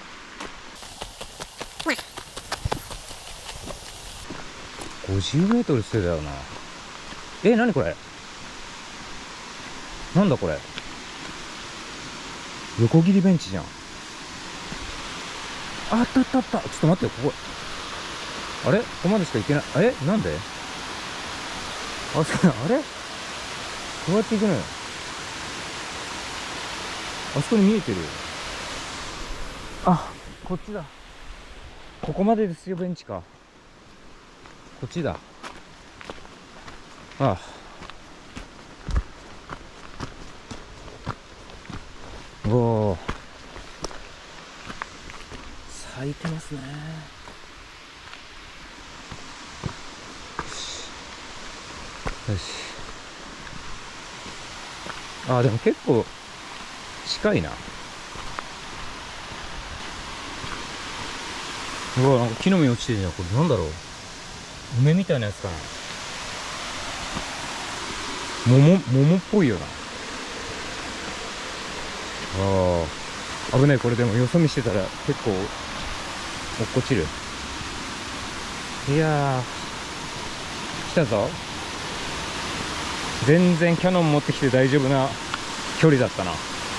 ごじゅうメートルしてだよな。え、なにこれ？なんだこれ？横切りベンチじゃん。あったあったあった。ちょっと待ってよ、ここ。あれ？ここまでしか行けない。え？なんで？あ、そう、あれ？どうやって行くのよ。あそこに見えてるよ。あ、こっちだ。ここまでですよ、ベンチか。こっちだ。ああ。おお。咲いてますね。よし。ああ、でも結構近いな。うわ、なんか木の実落ちてるじゃん。これなんだろう。梅みたいなやつかな。桃、桃っぽいよな。ああ。危ない、これでもよそ見してたら結構落っこちる。いやー、来たぞ。全然キャノン持ってきて大丈夫な距離だったな。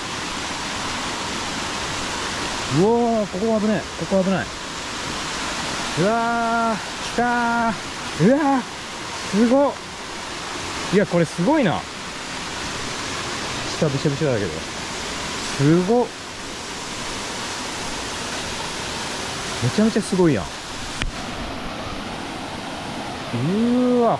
うおー、ここ危ない。ここ危ない。うわー、来たー。うわー、すごっ。いや、これすごいな。下びしゃびしゃだけど。すごっ。めちゃめちゃすごいやん。うーわ。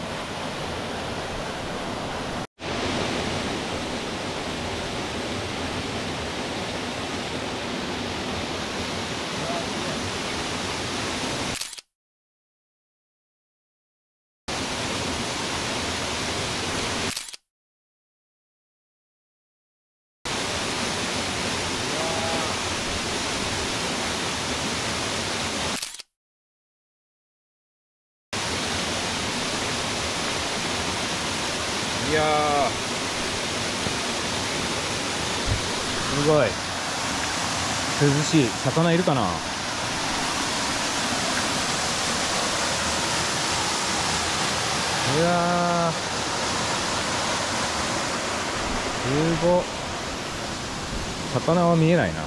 いやー、すごい涼しい。魚いるかな。いやー、すごっ。魚は見えないな。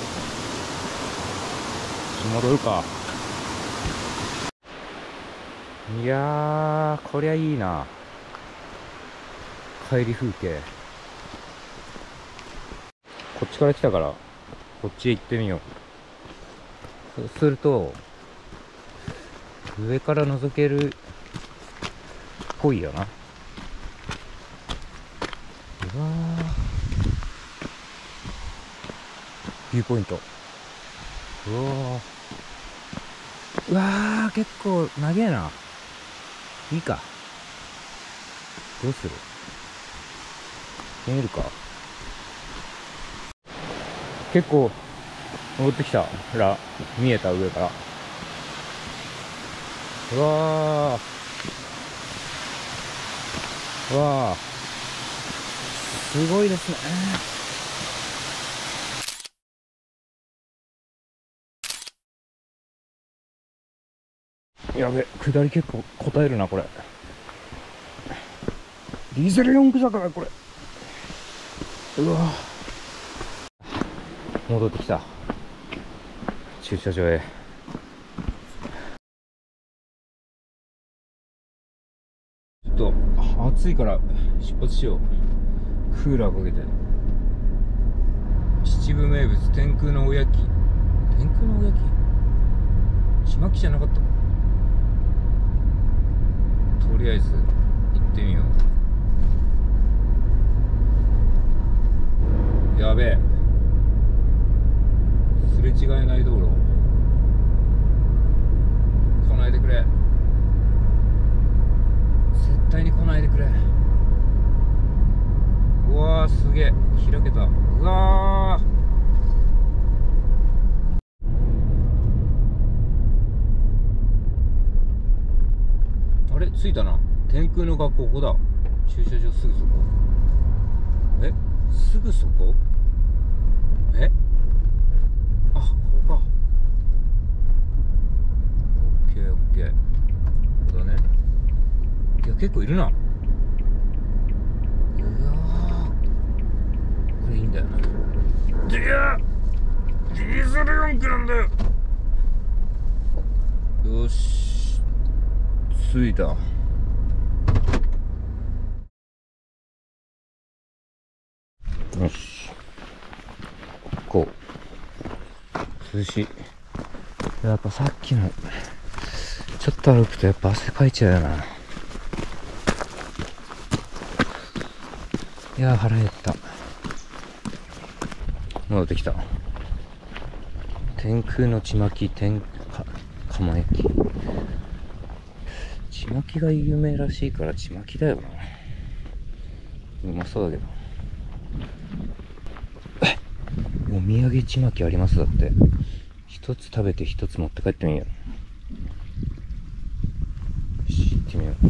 戻るか。いやー、こりゃいいな。帰り風景。こっちから来たから、こっちへ行ってみよう。そうすると、上から覗けるっぽいよな。うわー、ビューポイント。うわー、うわー、結構長えな。いいか。 どうする？見えるか？結構登ってきたら見えた、上から。うわー、うわー、すごいですね。やべ、下り結構答えるな、これ。ディーゼルよん駆だから、これ。うわぁ。戻ってきた。駐車場へ。ちょっと、暑いから出発しよう。クーラーかけて。秩父名物、天空のおやき。天空のおやき？ちまきじゃなかったかな。とりあえず、行ってみよう。やべえ。すれ違えない道路。来ないでくれ。絶対に来ないでくれ。うわー、すげえ。開けた。うわー。あれ着いたな。天空の学校、ここだ。駐車場すぐそこ。えすぐそこ？えあ、ここか。オッケーオッケー。ここだね。いや、結構いるな。うわー、これいいんだよな。でやディーゼルよん駆なんだよ。よし、着いた。よし、こう涼しい。やっぱさっきのちょっと歩くとやっぱ汗かいちゃうよな。いやー、腹減った。戻ってきた。天空のちまき、天か釜焼き。ちまきが有名らしいからちまきだよな。うまそうだけど。お土産ちまきあります。だって一つ食べて一つ持って帰ってみよう。よし、行ってみよう。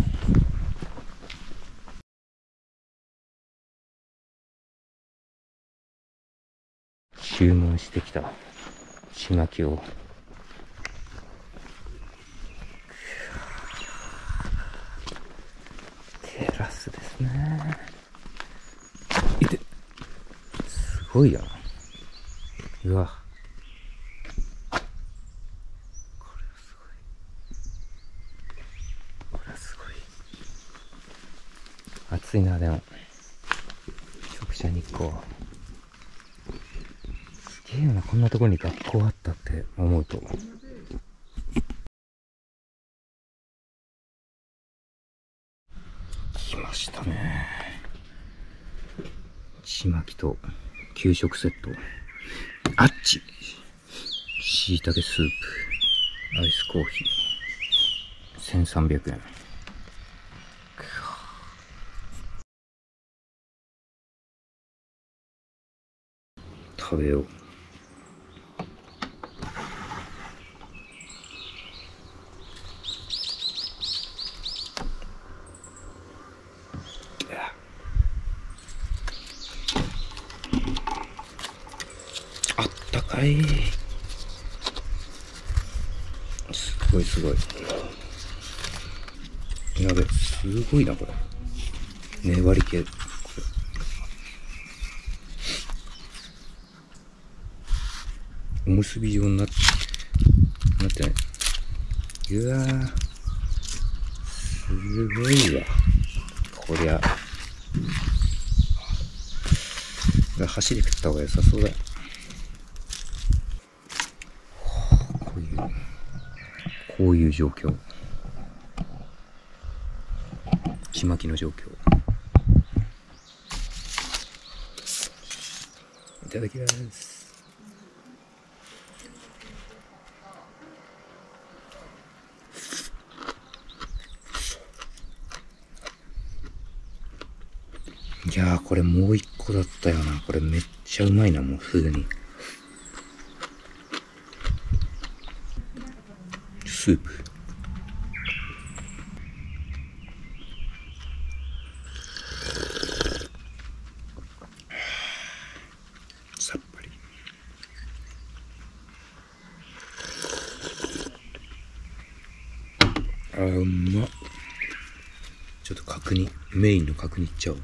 注文してきたちまきを。テラスですね。いて、すごいよな。うわ、これはすごい。これはすごい。暑いな。でも直射日光すげえな。こんなところに学校あったって思うと。来ましたね。ちまきと給食セット。あっちしいたけスープ、アイスコーヒー、せんさんびゃくえん。食べよう。あったかい。すごいすごい。やべ、すごいなこれ。粘り気。これおむすび状になってなってない。うわー、すごいわこりゃ。箸で食った方が良さそうだよ。こういうこういう状況。ちまきの状況。いただきます。 いやー、これもう一個だったよな。これめっちゃうまいな、もうすでに。スープ。さっぱり。あー、うまっ。ちょっと角煮、メインの角煮いっちゃおう。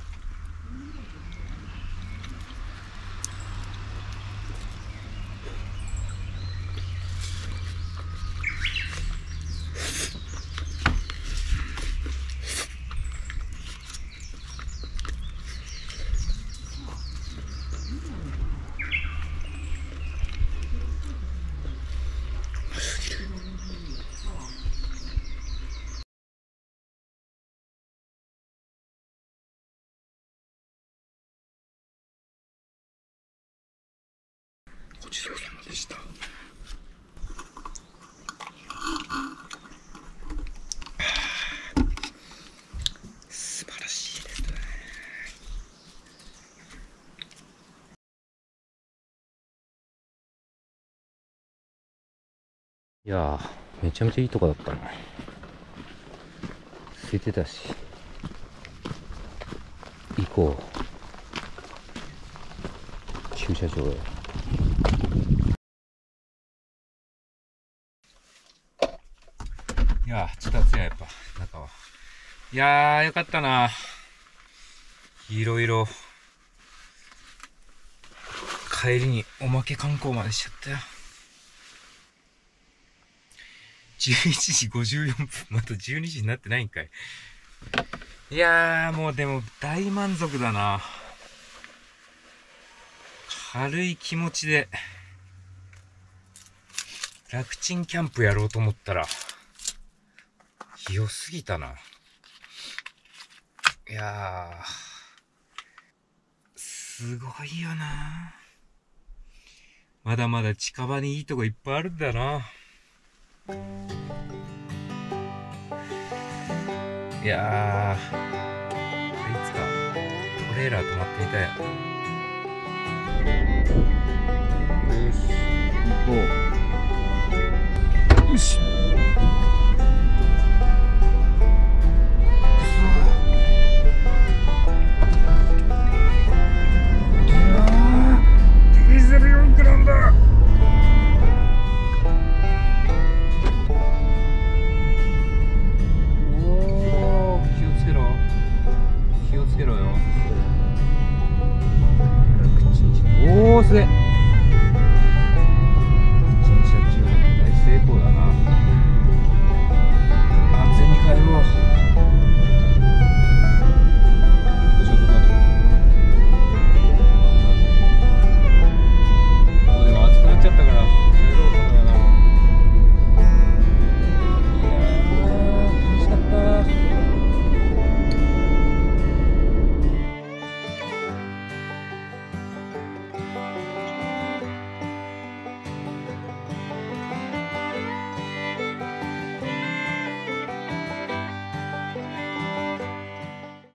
ごちそうさまでした。素晴らしいですね。いやー、めちゃめちゃいいとこだったな。空いてたし。行こう。駐車場へ。いやー、ちょっと暑いな、やっぱ、中は。いやー、よかったな。いろいろ。帰りにおまけ観光までしちゃったよ。じゅういちじごじゅうよんぷん、またじゅうにじになってないんかい。いやー、もうでも大満足だな。軽い気持ちで、楽ちんキャンプやろうと思ったら、良すぎたな。いやー、すごいよな。まだまだ近場にいいとこいっぱいあるんだな。いやー、いつかトレーラー止まってみたい。よし、行こう。よし。